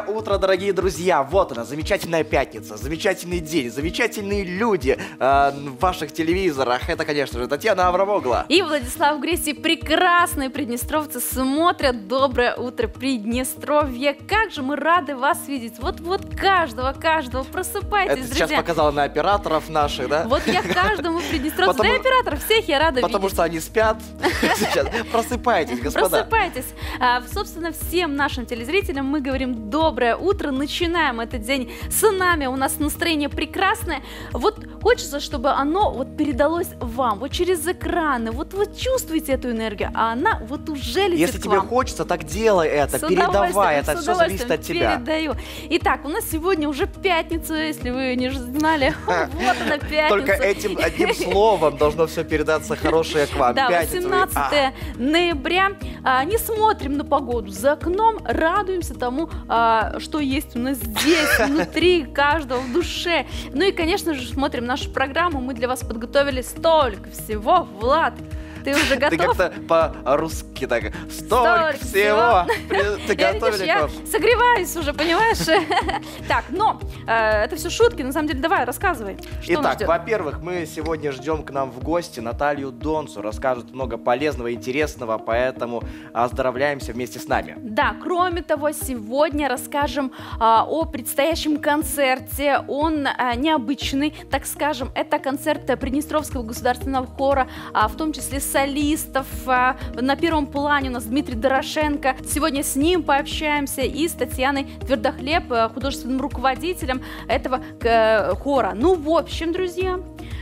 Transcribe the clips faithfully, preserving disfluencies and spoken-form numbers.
утро, дорогие друзья! Вот она, замечательная пятница, замечательный день, замечательные люди э, в ваших телевизорах. Это, конечно же, Татьяна Аврамогла. И Владислав Гресий. Прекрасные приднестровцы смотрят. Доброе утро, Приднестровье. Как же мы рады вас видеть. Вот-вот каждого, каждого. Просыпайтесь, Это друзья. сейчас показала на операторов наших, да? Вот я каждому приднестровцу, Потому... да и операторов, всех я рада Потому видеть. что они спят. Сейчас. Просыпайтесь, господа. Просыпайтесь. А, собственно, всем нашим телезрителям мы говорим доброе утро. Начинаем этот день с нами. У нас настроение прекрасное. Вот хочется, чтобы оно вот передалось вам, вот через экраны. Вот вы чувствуете эту энергию, а она вот уже летит Если к тебе вам. хочется, так делай это, передавай, это все зависит от тебя. Передаю. Итак, у нас сегодня уже пятница, если вы не знали. Вот она, пятница. Только этим одним словом должно все передаться хорошее к вам. Да, Пятница. восемнадцатое ноября. А, не смотрим на погоду за окном, радуемся тому, а, что есть у нас здесь, внутри каждого, в душе. Ну и, конечно же, смотрим нашу программу. Мы для вас подготовили столько всего. Влад, ты уже готов? Ты как-то по-русски так. Столько, Столько всего. всего. Ты Я, готовили, видишь, я согреваюсь уже, понимаешь? Так, но э, это все шутки. На самом деле, давай, рассказывай. Что нас Итак, ждет? во-первых, мы сегодня ждем к нам в гости Наталью Донцу. Расскажет много полезного и интересного, поэтому оздоровляемся вместе с нами. Да, кроме того, сегодня расскажем а, о предстоящем концерте. Он а, необычный, так скажем. Это концерт Приднестровского государственного хора, а, в том числе солистов. А, на первом плане у нас Дмитрий Дорошенко. Сегодня с ним пообщаемся и с Татьяной Твердохлеб, художественным руководителем этого э, хора. Ну, в общем, друзья,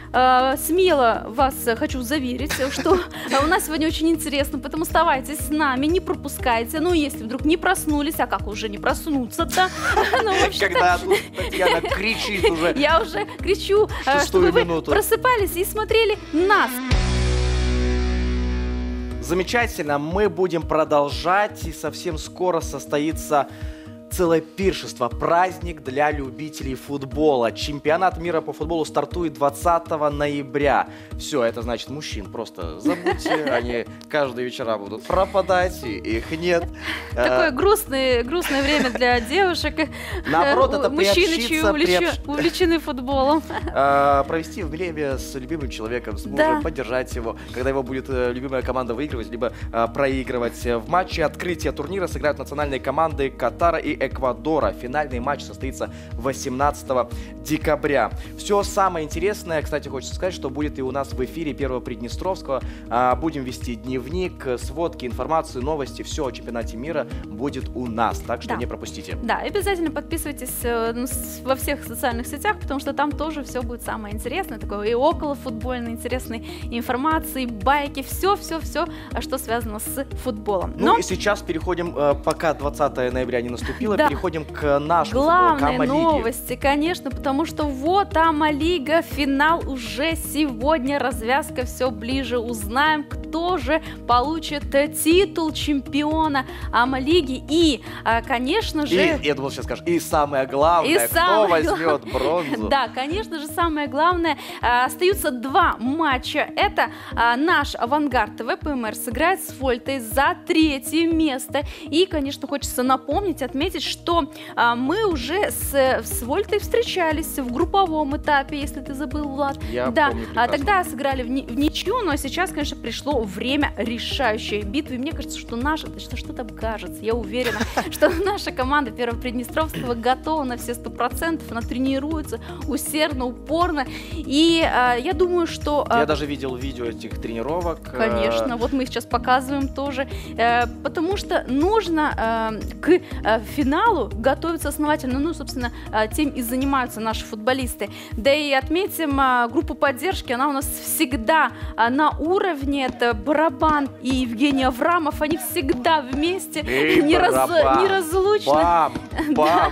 э, смело вас хочу заверить, что у нас сегодня очень интересно, поэтому оставайтесь с нами, не пропускайте. Ну, если вдруг не проснулись, а как уже не проснуться-то? Когда тут Татьяна кричит уже. Я уже кричу, чтобы вы просыпались и смотрели нас. Замечательно, мы будем продолжать, и совсем скоро состоится целое пиршество, праздник для любителей футбола. Чемпионат мира по футболу стартует двадцатого ноября. Все, это значит мужчин просто забудьте, они каждые вечера будут пропадать, и их нет. Такое грустное, грустное время для девушек. Наоборот, это мужчины, чьи приобщиться, увлечены футболом. Провести время с любимым человеком, с мужем, поддержать его, когда его будет любимая команда выигрывать, либо проигрывать. В матче открытия турнира сыграют национальные команды Катара и Эквадора. Финальный матч состоится восемнадцатого декабря. Все самое интересное, кстати, хочется сказать, что будет и у нас в эфире Первого Приднестровского. Будем вести дневник, сводки, информацию, новости. Все о чемпионате мира будет у нас, так что да. не пропустите. Да, обязательно подписывайтесь во всех социальных сетях, потому что там тоже все будет самое интересное. Такое и около футбольной интересной информации, байки, все-все-все, что связано с футболом. Но... Ну и сейчас переходим, пока двадцатое ноября не наступило, да. переходим к нашему Главные футболу, к новости, конечно, потому что вот Ама-лига, финал уже сегодня, развязка все ближе, узнаем, кто же получит титул чемпиона Ама-лиги и, конечно же... И, я думал, сейчас скажешь, и самое главное, и кто самое возьмет глав... бронзу. Да, конечно же, самое главное, остаются два матча, это наш Авангард ВПМР сыграет с Вольтой за третье место, и, конечно, хочется напомнить, отметить, что а, мы уже с, с Вольтой встречались в групповом этапе, если ты забыл, Влад. Я да, помню а, тогда сыграли в, ни, в ничью, но сейчас, конечно, пришло время решающей битвы. И мне кажется, что наша, что, что там кажется, я уверена, что наша команда Первого Приднестровского готова на все сто процентов, она тренируется усердно, упорно. И а, я думаю, что... Я даже видел видео этих тренировок. Конечно, вот мы их сейчас показываем тоже, потому что нужно к финалу готовиться основательно, ну, собственно, тем и занимаются наши футболисты. Да и отметим группу поддержки, она у нас всегда на уровне, это Барабан и Евгений Аврамов, они всегда вместе, Эй, не раз, Барабан, неразлучно. Бам, бам.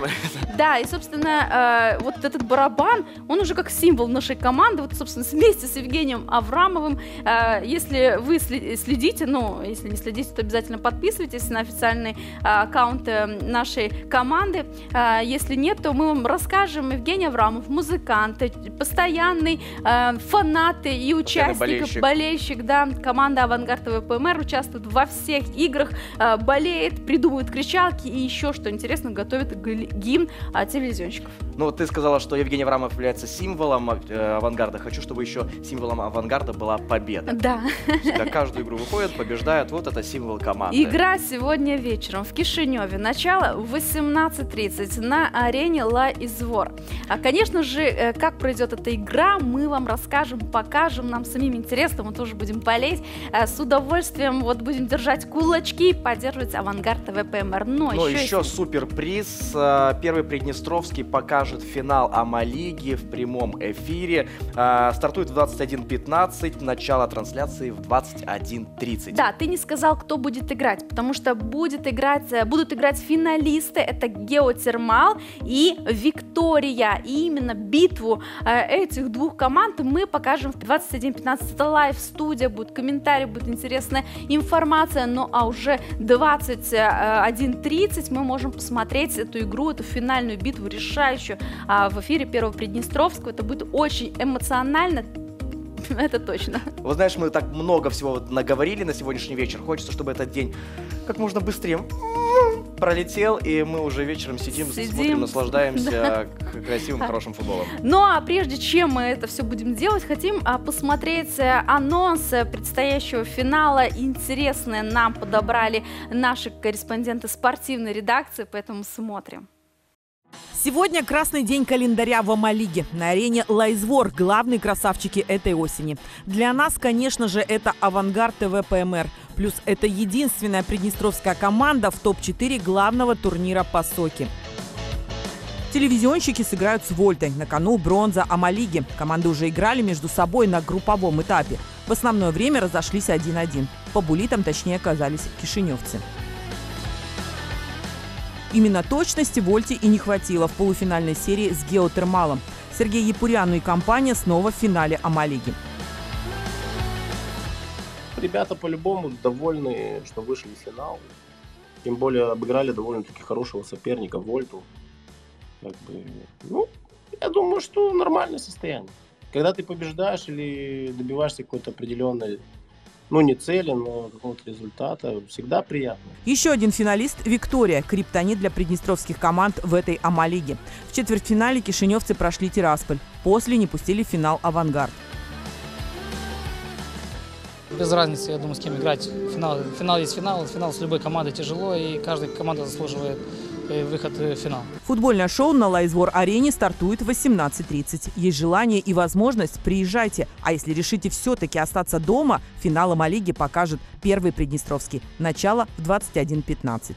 Да, и, собственно, э, вот этот барабан, он уже как символ нашей команды, вот, собственно, вместе с Евгением Аврамовым. Э, если вы следите, ну, если не следите, то обязательно подписывайтесь на официальный э, аккаунт э, нашей команды. Э, если нет, то мы вам расскажем. Евгений Аврамов, музыкант, постоянный э, фанат и участник, болельщик. болельщик, да, команда «Авангард ВПМР» участвует во всех играх, э, болеет, придумывает кричалки и еще, что интересно, готовит гимн а, телевизионщиков. Ну, вот ты сказала, что Евгений Аврамов является символом э, авангарда. Хочу, чтобы еще символом авангарда была победа. Да. Всегда каждую игру выходят, побеждают. Вот это символ команды. Игра сегодня вечером в Кишиневе. Начало в восемнадцать тридцать на арене Ла Извор. А, конечно же, как пройдет эта игра, мы вам расскажем, покажем. Нам самим интересно, мы тоже будем болеть. С удовольствием вот будем держать кулачки и поддерживать авангард ВПМР. Но, Но еще, еще есть... суперприз. Первый Приднестровский покажет финал АМА-лиги в прямом эфире. Стартует в двадцать один пятнадцать, начало трансляции в двадцать один тридцать. Да, ты не сказал, кто будет играть, потому что будет играть, будут играть финалисты. Это Геотермал и Виктория. И именно битву этих двух команд мы покажем в двадцать один пятнадцать. Это лайв-студия, будет комментарий, будет интересная информация. Ну а уже двадцать один тридцать мы можем посмотреть эту игру, эту финальную битву, решающую а, в эфире Первого Приднестровского. Это будет очень эмоционально. Это точно. Вот знаешь, мы так много всего вот наговорили на сегодняшний вечер. Хочется, чтобы этот день как можно быстрее пролетел, и мы уже вечером сидим, сидим. смотрим, наслаждаемся да. красивым, хорошим футболом. Ну а прежде чем мы это все будем делать, хотим а, посмотреть анонс предстоящего финала. Интересное нам подобрали наши корреспонденты спортивной редакции, поэтому смотрим. Сегодня красный день календаря в АМА-лиге. На арене Ла Извор главные красавчики этой осени. Для нас, конечно же, это «Авангард» ВПМР. Плюс это единственная приднестровская команда в топ четыре главного турнира по сокке. Телевизионщики сыграют с «Вольтой». На кону бронза АМА-лиги. Команды уже играли между собой на групповом этапе. В основное время разошлись один-один. По буллитам точнее оказались кишиневцы. Именно точности «Вольте» и не хватило в полуфинальной серии с Геотермалом. Сергей Япуряну и компания снова в финале АМА-лиги. Ребята по-любому довольны, что вышли в финал. Тем более обыграли довольно-таки хорошего соперника «Вольту». Как бы, ну, я думаю, что нормальное состояние. Когда ты побеждаешь или добиваешься какой-то определенной, ну, не цели, но какого-то результата, всегда приятно. Еще один финалист – Виктория, криптонит для приднестровских команд в этой АМА-лиге. В четвертьфинале кишиневцы прошли Тирасполь. После не пустили в финал «Авангард». Без разницы, я думаю, с кем играть. Финал, финал есть финал. Финал с любой командой тяжело, и каждая команда заслуживает выход в финал. Футбольное шоу на Ла Извор-арене стартует в восемнадцать тридцать. Есть желание и возможность – приезжайте. А если решите все-таки остаться дома, финал АМА-лиги покажет Первый Приднестровский. Начало в двадцать один пятнадцать.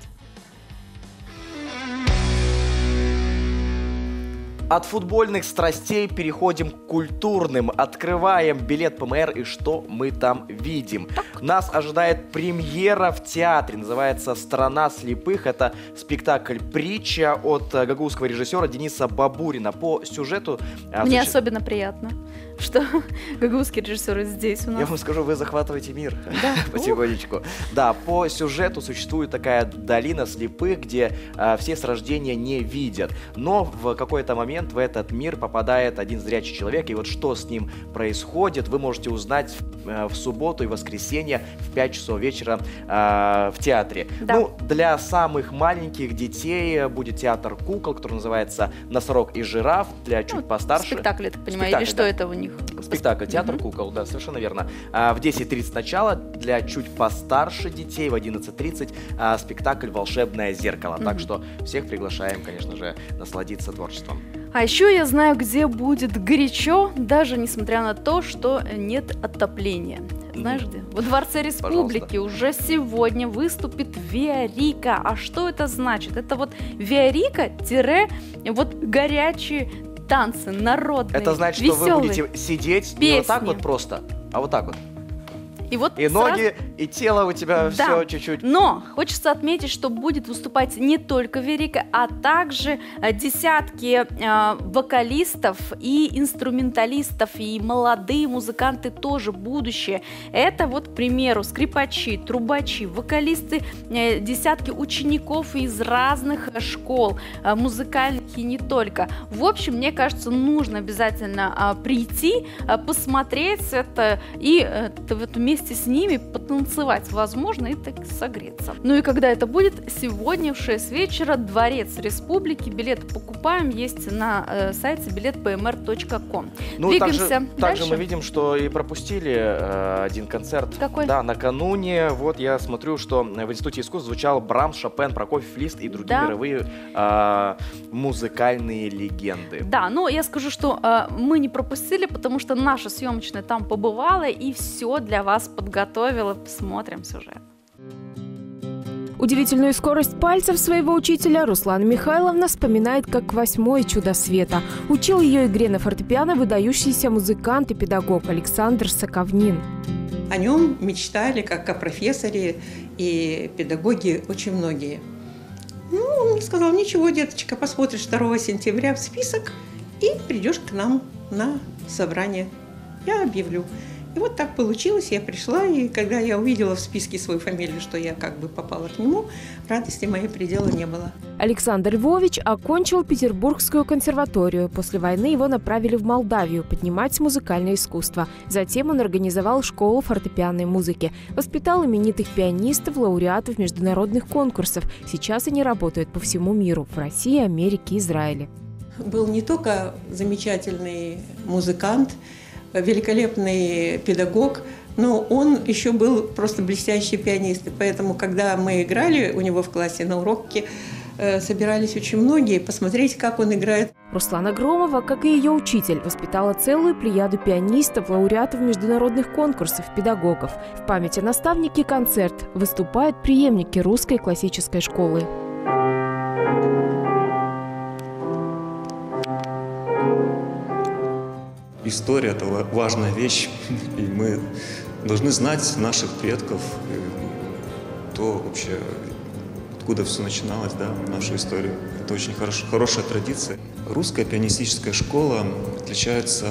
От футбольных страстей переходим к культурным. Открываем билет ПМР, и что мы там видим? Нас ожидает премьера в театре. Называется «Страна слепых». Это спектакль-притча от гагаузского режиссера Дениса Бабурина. По сюжету... Мне суще... особенно приятно, что гагаузские режиссеры здесь у нас. Я вам скажу, вы захватываете мир да? потихонечку. Да, по сюжету существует такая долина слепых, где а, все с рождения не видят. Но в какой-то момент в этот мир попадает один зрячий человек, и вот что с ним происходит, вы можете узнать в, в субботу и воскресенье в пять часов вечера э, в театре. Да. Ну, для самых маленьких детей будет театр кукол, который называется «Носорог и жираф», для чуть ну, постарше. Спектакль, я так понимаю, спектакль, или что да. это у них? Спектакль, театр угу. кукол, да, совершенно верно. А, в десять тридцать начало, для чуть постарше детей в одиннадцать тридцать а, спектакль «Волшебное зеркало». Угу. Так что всех приглашаем, конечно же, насладиться творчеством. А еще я знаю, где будет горячо, даже несмотря на то, что нет отопления. Знаешь где? Во Дворце Республики. Пожалуйста. Уже сегодня выступит Виарика. А что это значит? Это вот Виарика-вот горячие танцы, народные, это значит, веселые, что вы будете сидеть песни. Не вот так вот просто, а вот так вот. И, вот и сразу... ноги и тело у тебя Да. все чуть-чуть. Но хочется отметить, что будет выступать не только Верика, а также э, десятки э, вокалистов и инструменталистов, и молодые музыканты тоже будущее. Это вот, к примеру, скрипачи, трубачи, вокалисты, э, десятки учеников из разных э, школ, э, музыкальных и не только. В общем, мне кажется, нужно обязательно э, прийти, э, посмотреть это и э, вот вместе с ними потанцевать. Танцевать, возможно, и так согреться. Ну и когда это будет? Сегодня в шесть вечера, Дворец Республики. Билеты покупаем, есть на э, сайте билет пэ эм эр точка ком. Ну, Двигаемся также, дальше. также мы видим, что и пропустили э, один концерт. Какой? Да, накануне. Вот я смотрю, что в Институте искусств звучал Брамс, Шопен, Прокофьев, Лист и другие Да. мировые э, музыкальные легенды. Да, но я скажу, что э, мы не пропустили, потому что наша съемочная там побывала и все для вас подготовила. Смотрим сюжет. Удивительную скорость пальцев своего учителя Руслана Михайловна вспоминает как восьмое чудо света. Учил ее игре на фортепиано выдающийся музыкант и педагог Александр Соковнин. О нем мечтали, как о профессоре и педагоги, очень многие. Ну, он мне сказал: ничего, деточка, посмотришь второго сентября в список и придешь к нам на собрание. Я объявлю. И вот так получилось, я пришла, и когда я увидела в списке свою фамилию, что я как бы попала к нему, радости моей предела не было. Александр Львович окончил Петербургскую консерваторию. После войны его направили в Молдавию поднимать музыкальное искусство. Затем он организовал школу фортепианной музыки. Воспитал именитых пианистов, лауреатов международных конкурсов. Сейчас они работают по всему миру – в России, Америке, Израиле. Был не только замечательный музыкант, великолепный педагог, но он еще был просто блестящий пианист. И поэтому, когда мы играли у него в классе на уроке, э, собирались очень многие посмотреть, как он играет. Руслана Громова, как и ее учитель, воспитала целую плеяду пианистов, лауреатов международных конкурсов, педагогов. В память о наставнике концерт выступают преемники русской классической школы. История – это важная вещь, и мы должны знать наших предков, то вообще, откуда все начиналось, да, нашу историю. Это очень хорош, хорошая традиция. Русская пианистическая школа отличается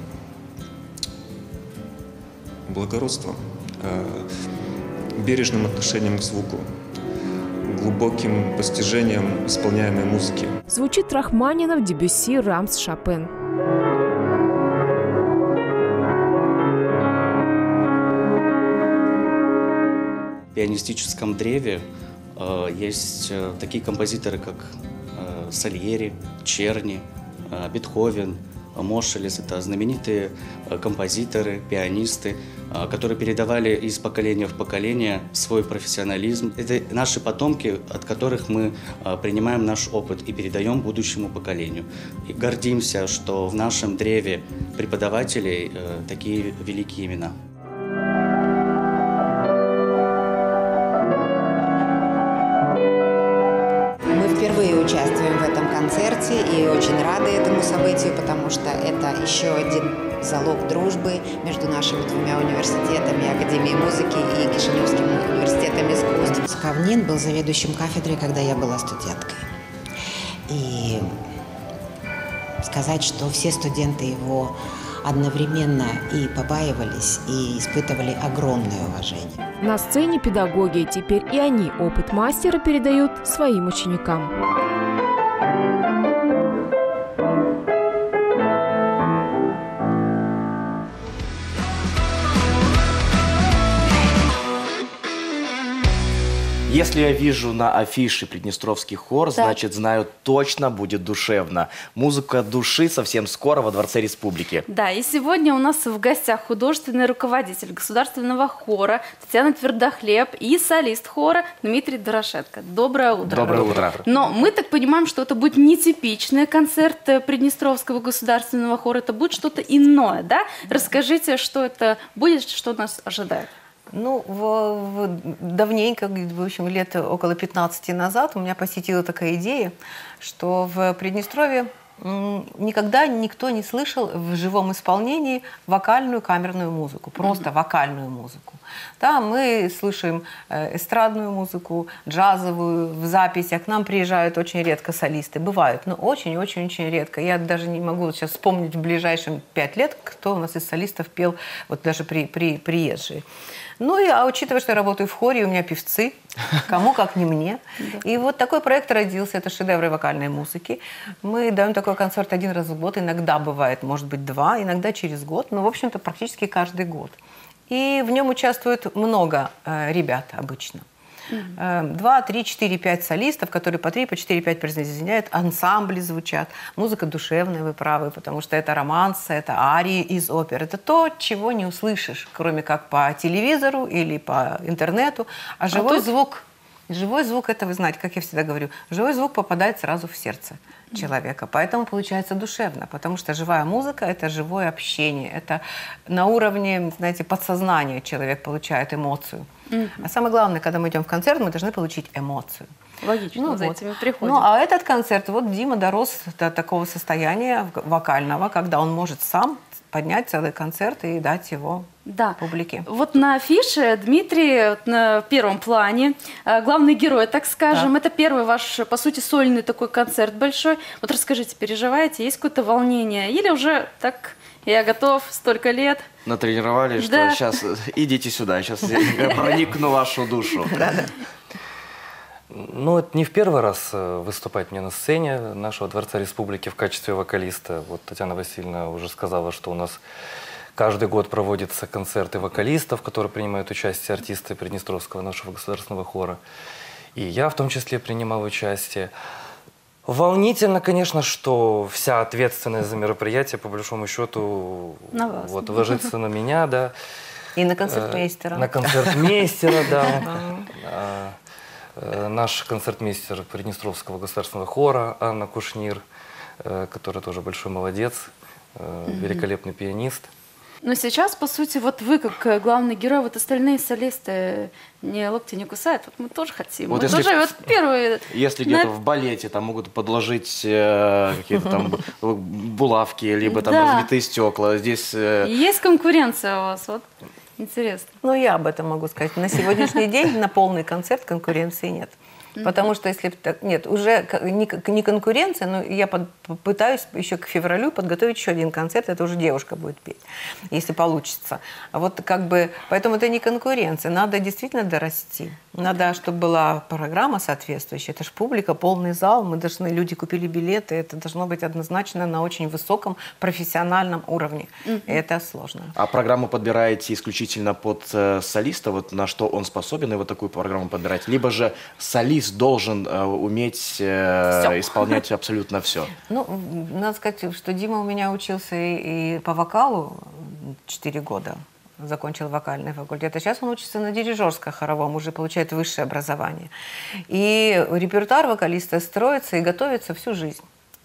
благородством, бережным отношением к звуку, глубоким постижением исполняемой музыки. Звучит Рахманинов, Дебюсси, Рамс, Шопен. В пианистическом древе э, есть э, такие композиторы, как э, Сальери, Черни, э, Бетховен, э, Мошелес. Это знаменитые э, композиторы, пианисты, э, которые передавали из поколения в поколение свой профессионализм. Это наши потомки, от которых мы э, принимаем наш опыт и передаем будущему поколению. И гордимся, что в нашем древе преподавателей э, такие великие имена. Участвуем в этом концерте и очень рады этому событию, потому что это еще один залог дружбы между нашими двумя университетами, Академией музыки и Кишиневским университетом искусств. Соковнин был заведующим кафедрой, когда я была студенткой. И сказать, что все студенты его одновременно и побаивались, и испытывали огромное уважение. На сцене педагоги, теперь и они опыт мастера передают своим ученикам. Если я вижу на афише Приднестровский хор, Так. значит, знаю, точно будет душевно. Музыка души совсем скоро во Дворце Республики. Да, и сегодня у нас в гостях художественный руководитель государственного хора Татьяна Твердохлеб и солист хора Дмитрий Дорошенко. Доброе утро. Доброе утро. Но мы так понимаем, что это будет нетипичный концерт Приднестровского государственного хора, это будет что-то иное, да? Расскажите, что это будет, что нас ожидает. Ну, в, в, давненько, в общем, лет около пятнадцати назад у меня посетила такая идея, что в Приднестровье никогда никто не слышал в живом исполнении вокальную камерную музыку, просто вокальную музыку. Да, мы слышим эстрадную музыку, джазовую в записях. К нам приезжают очень редко солисты. Бывают, но очень-очень-очень редко. Я даже не могу сейчас вспомнить в ближайшие пять лет, кто у нас из солистов пел, вот даже при, при, приезжие. Ну, и, а учитывая, что я работаю в хоре, у меня певцы, кому как не мне. И вот такой проект родился, это шедевры вокальной музыки. Мы даем такой концерт один раз в год, иногда бывает, может быть, два, иногда через год, но, в общем-то, практически каждый год. И в нем участвует много э, ребят обычно. Два, три, четыре, пять солистов, которые по три, по четыре, пять присоединяют, ансамбли звучат, музыка душевная, вы правы, потому что это романсы, это арии из опер. Это то, чего не услышишь, кроме как по телевизору или по интернету, а живой а тут... звук. Живой звук, это вы знаете, как я всегда говорю, живой звук попадает сразу в сердце человека, поэтому получается душевно, потому что живая музыка – это живое общение, это на уровне, знаете, подсознания человек получает эмоцию. Mm-hmm. А самое главное, когда мы идем в концерт, мы должны получить эмоцию. Логично, ну, за вот. этими приходим. Ну, а этот концерт, вот Дима дорос до такого состояния вокального, когда он может сам поднять целый концерт и дать его да. публике. Вот на афише Дмитрий вот на первом плане, главный герой, так скажем. Да. Это первый ваш, по сути, сольный такой концерт большой. Вот расскажите, переживаете, есть какое-то волнение? Или уже так, я готов, столько лет? Натренировали, что да. сейчас идите сюда, сейчас я проникну вашу душу. Ну, это не в первый раз выступать мне на сцене нашего Дворца Республики в качестве вокалиста. Вот Татьяна Васильевна уже сказала, что у нас каждый год проводятся концерты вокалистов, в которых принимают участие артисты Приднестровского нашего государственного хора. И я в том числе принимал участие. Волнительно, конечно, что вся ответственность за мероприятие, по большому счету, вот, ложится на меня, да. И на концертмейстера. На концертмейстера, да. Наш концертмейстер Приднестровского государственного хора Анна Кушнир, которая тоже большой молодец, великолепный пианист. Но сейчас, по сути, вот вы, как главный герой, вот остальные солисты не локти не кусают, вот мы тоже хотим. Вот мы если, тоже вот первые... Если где-то на... в балете там могут подложить э, какие-то там булавки, либо там да. разбитые стекла, здесь... Э... Есть конкуренция у вас, вот интересно. Ну, я об этом могу сказать. На сегодняшний день на полный концерт конкуренции нет. Потому что если... Нет, уже не, не конкуренция, но я под, пытаюсь еще к февралю подготовить еще один концерт, это уже девушка будет петь, если получится. А вот как бы... Поэтому это не конкуренция, надо действительно дорасти. Надо, чтобы была программа соответствующая. Это же публика, полный зал, мы должны... Люди купили билеты, это должно быть однозначно на очень высоком профессиональном уровне. Mm-hmm. И это сложно. А программу подбираете исключительно под э, солиста, вот на что он способен, и вот такую программу подбирать? Либо же солист должен э, уметь э, исполнять абсолютно все. Ну, надо сказать, что Дима у меня учился и, и по вокалу четыре года, закончил вокальный факультет, а сейчас он учится на дирижерско-хоровом, уже получает высшее образование. И репертуар вокалиста строится и готовится всю жизнь.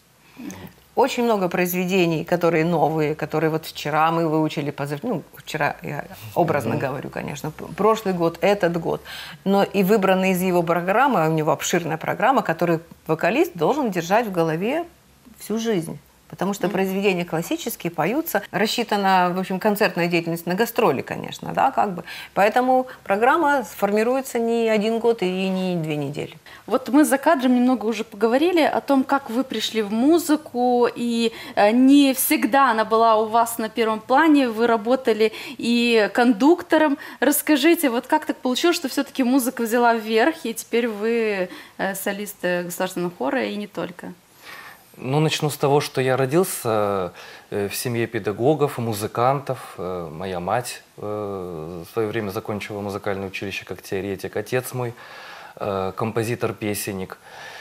Очень много произведений, которые новые, которые вот вчера мы выучили, позав... ну, вчера я образно mm-hmm. говорю, конечно, прошлый год, этот год, но и выбранные из его программы, у него обширная программа, которую вокалист должен держать в голове всю жизнь. Потому что произведения классические поются, рассчитана, в общем, концертная деятельность на гастроли, конечно, да, как бы. Поэтому программа сформируется не один год и не две недели. Вот мы за кадром немного уже поговорили о том, как вы пришли в музыку, и не всегда она была у вас на первом плане, вы работали и кондуктором. Расскажите, вот как так получилось, что все-таки музыка взяла вверх, и теперь вы солист государственного хора и не только? Ну, начну с того, что я родился в семье педагогов, музыкантов. Моя мать в свое время закончила музыкальное училище как теоретик. Отец мой композитор-песенник.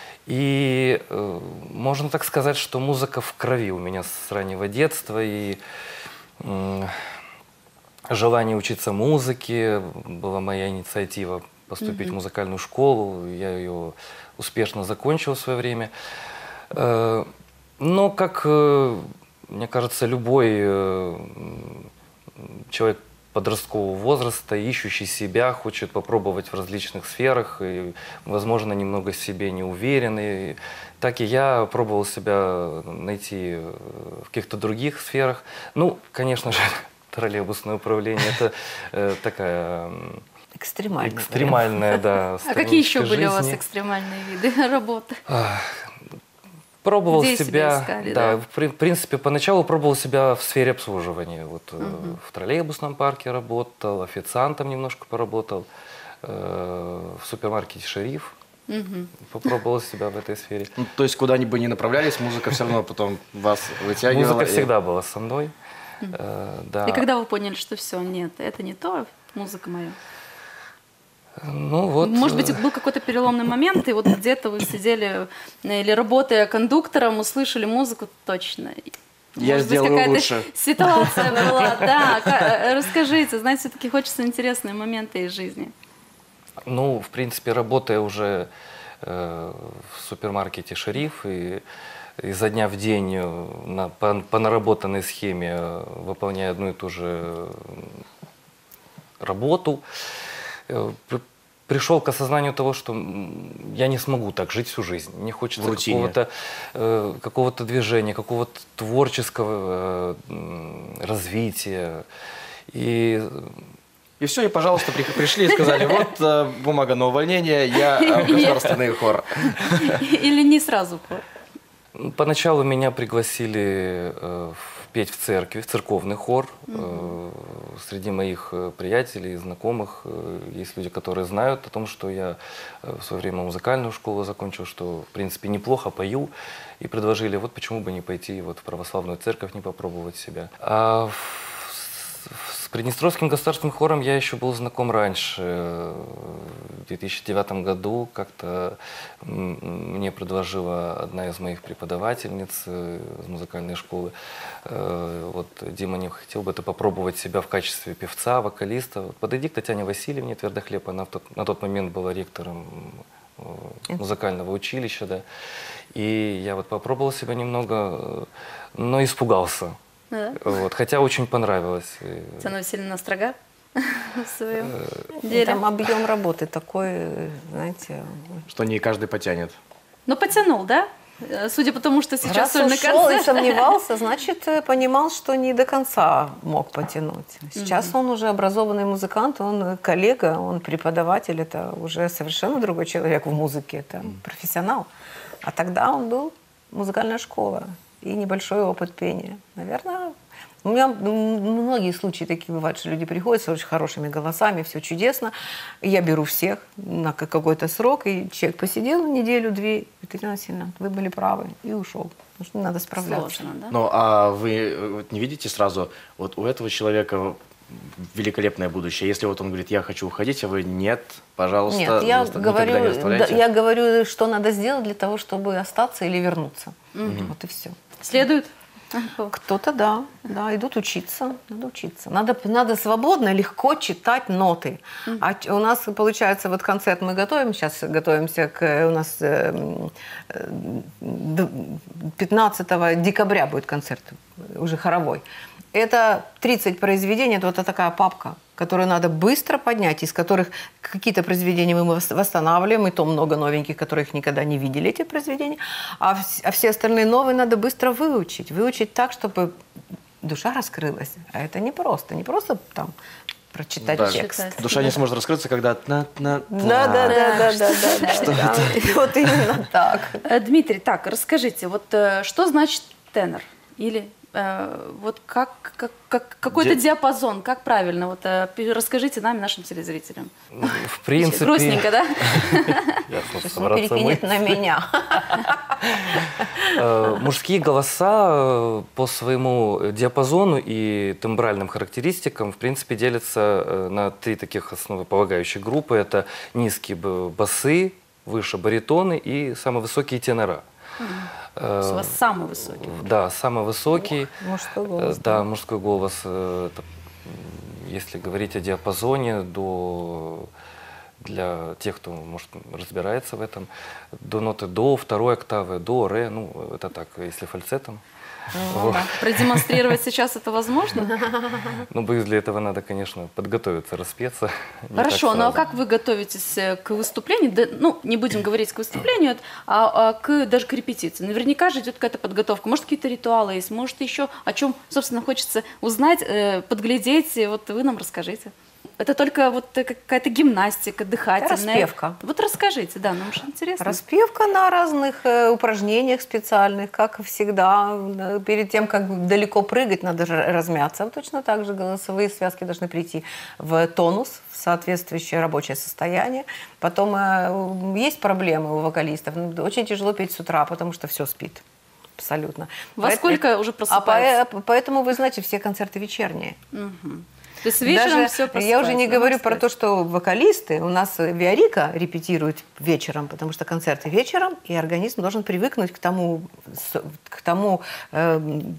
И можно так сказать, что музыка в крови у меня с раннего детства. И желание учиться музыке была моя инициатива поступить mm-hmm. в музыкальную школу. Я ее успешно закончил в свое время. Но, как мне кажется, любой человек подросткового возраста, ищущий себя, хочет попробовать в различных сферах, и, возможно, немного в себе не уверенный. Так и я пробовал себя найти в каких-то других сферах. Ну, конечно же, троллейбусное управление. Это э, такая... Экстремальная. Экстремальная, да. А какие еще были жизни. у вас экстремальные виды работы? Пробовал Где себя, себя искали, да, да? В, в принципе, поначалу пробовал себя в сфере обслуживания. Вот угу. В троллейбусном парке работал, официантом немножко поработал, э, в супермаркете «Шериф». Угу. Попробовал себя в этой сфере. Ну, то есть куда-нибудь бы ни направлялись, музыка все равно потом вас вытягивала? Музыка и... всегда была со мной. Угу. Э, да. И когда вы поняли, что все, нет, это не то, музыка моя? Ну, вот. Может быть, был какой-то переломный момент, и вот где-то вы сидели или работая кондуктором, услышали музыку точно. Я Может сделаю быть, лучше. Ситуация была, да. Расскажите, знаете, все-таки хочется интересные моменты из жизни. Ну, в принципе, работая уже э, в супермаркете «Шериф» и изо дня в день на, по, по наработанной схеме выполняя одну и ту же работу, пришел к осознанию того, что я не смогу так жить всю жизнь. Мне хочется какого-то э, какого-то движения, какого-то творческого э, развития. И, и все, и, пожалуйста, при, пришли и сказали, вот э, бумага на увольнение, я э, государственный хор. Или не сразу хор? Поначалу меня пригласили э, петь в церкви, в церковный хор. Mm-hmm. Среди моих приятелей, знакомых есть люди, которые знают о том, что я в свое время музыкальную школу закончил, что, в принципе, неплохо пою. И предложили, вот почему бы не пойти вот в православную церковь, не попробовать себя. А с Приднестровским государственным хором я еще был знаком раньше. В две тысячи девятом году как-то мне предложила одна из моих преподавательниц из музыкальной школы: вот, Дима, не хотел бы ты попробовать себя в качестве певца, вокалиста? Подойди к Татьяне Васильевне Твердохлеб, она в тот, на тот момент была ректором музыкального училища, да. И я вот попробовал себя немного, но испугался. Да. Вот, хотя очень понравилось. Татьяна Васильевна строга в своем э, деле. Там объем работы такой, знаете... Что не каждый потянет. Ну, потянул, да? Судя по тому, что сейчас Раз он на концерте... и сомневался, значит, понимал, что не до конца мог потянуть. Сейчас mm-hmm. он уже образованный музыкант, он коллега, он преподаватель, это уже совершенно другой человек в музыке, это mm-hmm. профессионал. А тогда он был музыкальная школа и небольшой опыт пения. Наверное, у меня многие случаи такие бывают, что люди приходят с очень хорошими голосами, все чудесно. И я беру всех на какой-то срок, и человек посидел неделю-две, и Татьяна Васильевна, вы были правы, и ушел. Потому что надо справляться. Сложно, да? Ну, а вы вот не видите сразу, вот у этого человека великолепное будущее. Если вот он говорит, я хочу уходить, а вы нет, пожалуйста, нет, я говорю, не я говорю, что надо сделать для того, чтобы остаться или вернуться. Mm-hmm. Вот и все. Следует? Кто-то, да, да, идут учиться, надо учиться. Надо, надо свободно, легко читать ноты. Mm-hmm. А у нас, получается, вот концерт мы готовим, сейчас готовимся к, у нас пятнадцатого декабря будет концерт, уже хоровой. Это тридцать произведений, это вот такая папка, которую надо быстро поднять, из которых какие-то произведения мы восстанавливаем, и то много новеньких, которых никогда не видели, эти произведения, а, а все остальные новые надо быстро выучить. Выучить так, чтобы душа раскрылась. А это не просто, не просто там прочитать да, текст. Душа не сможет раскрыться, когда... Да, да, да, да, да, да. Вот именно так. Дмитрий, так, расскажите, вот что значит тенор? Или... Вот как, как, как какой-то Ди... диапазон, как правильно? Вот расскажите нам и нашим телезрителям. В принципе... Грустненько, да? Перекинет на меня. Мужские голоса по своему диапазону и тембральным характеристикам, в принципе, делятся на три таких основополагающих группы. Это низкие басы, выше баритоны и самые высокие тенора. У вас самый высокий. Да, самый высокий. Ох, мужской голос. Да, да, мужской голос. Это, если говорить о диапазоне, до, для тех, кто, может, разбирается в этом, до ноты до, второй октавы, до, ре, ну, это так, если фальцетом. Ну, да. Продемонстрировать сейчас это возможно? Ну, боюсь, для этого надо, конечно, подготовиться, распеться. Хорошо, ну а как вы готовитесь к выступлению? Да, ну, не будем говорить к выступлению, а, а к, даже к репетиции. Наверняка же идет какая-то подготовка. Может, какие-то ритуалы есть, может, еще о чем, собственно, хочется узнать, э, подглядеть. Вот вы нам расскажите. Это только вот какая-то гимнастика, дыхательная. Распевка. Вот расскажите, да, нам же интересно. Распевка на разных э, упражнениях специальных, как всегда. Перед тем, как далеко прыгать, надо же размяться. Точно так же голосовые связки должны прийти в тонус, в соответствующее рабочее состояние. Потом э, есть проблемы у вокалистов. Очень тяжело петь с утра, потому что все спит. Абсолютно. Во поэтому, сколько уже просыпается? А по, поэтому, вы знаете, все концерты вечерние. Угу. То есть вечером Даже, все я уже не говорю про то, что вокалисты, у нас Виарика репетируют вечером, потому что концерты вечером, и организм должен привыкнуть к тому, к тому э,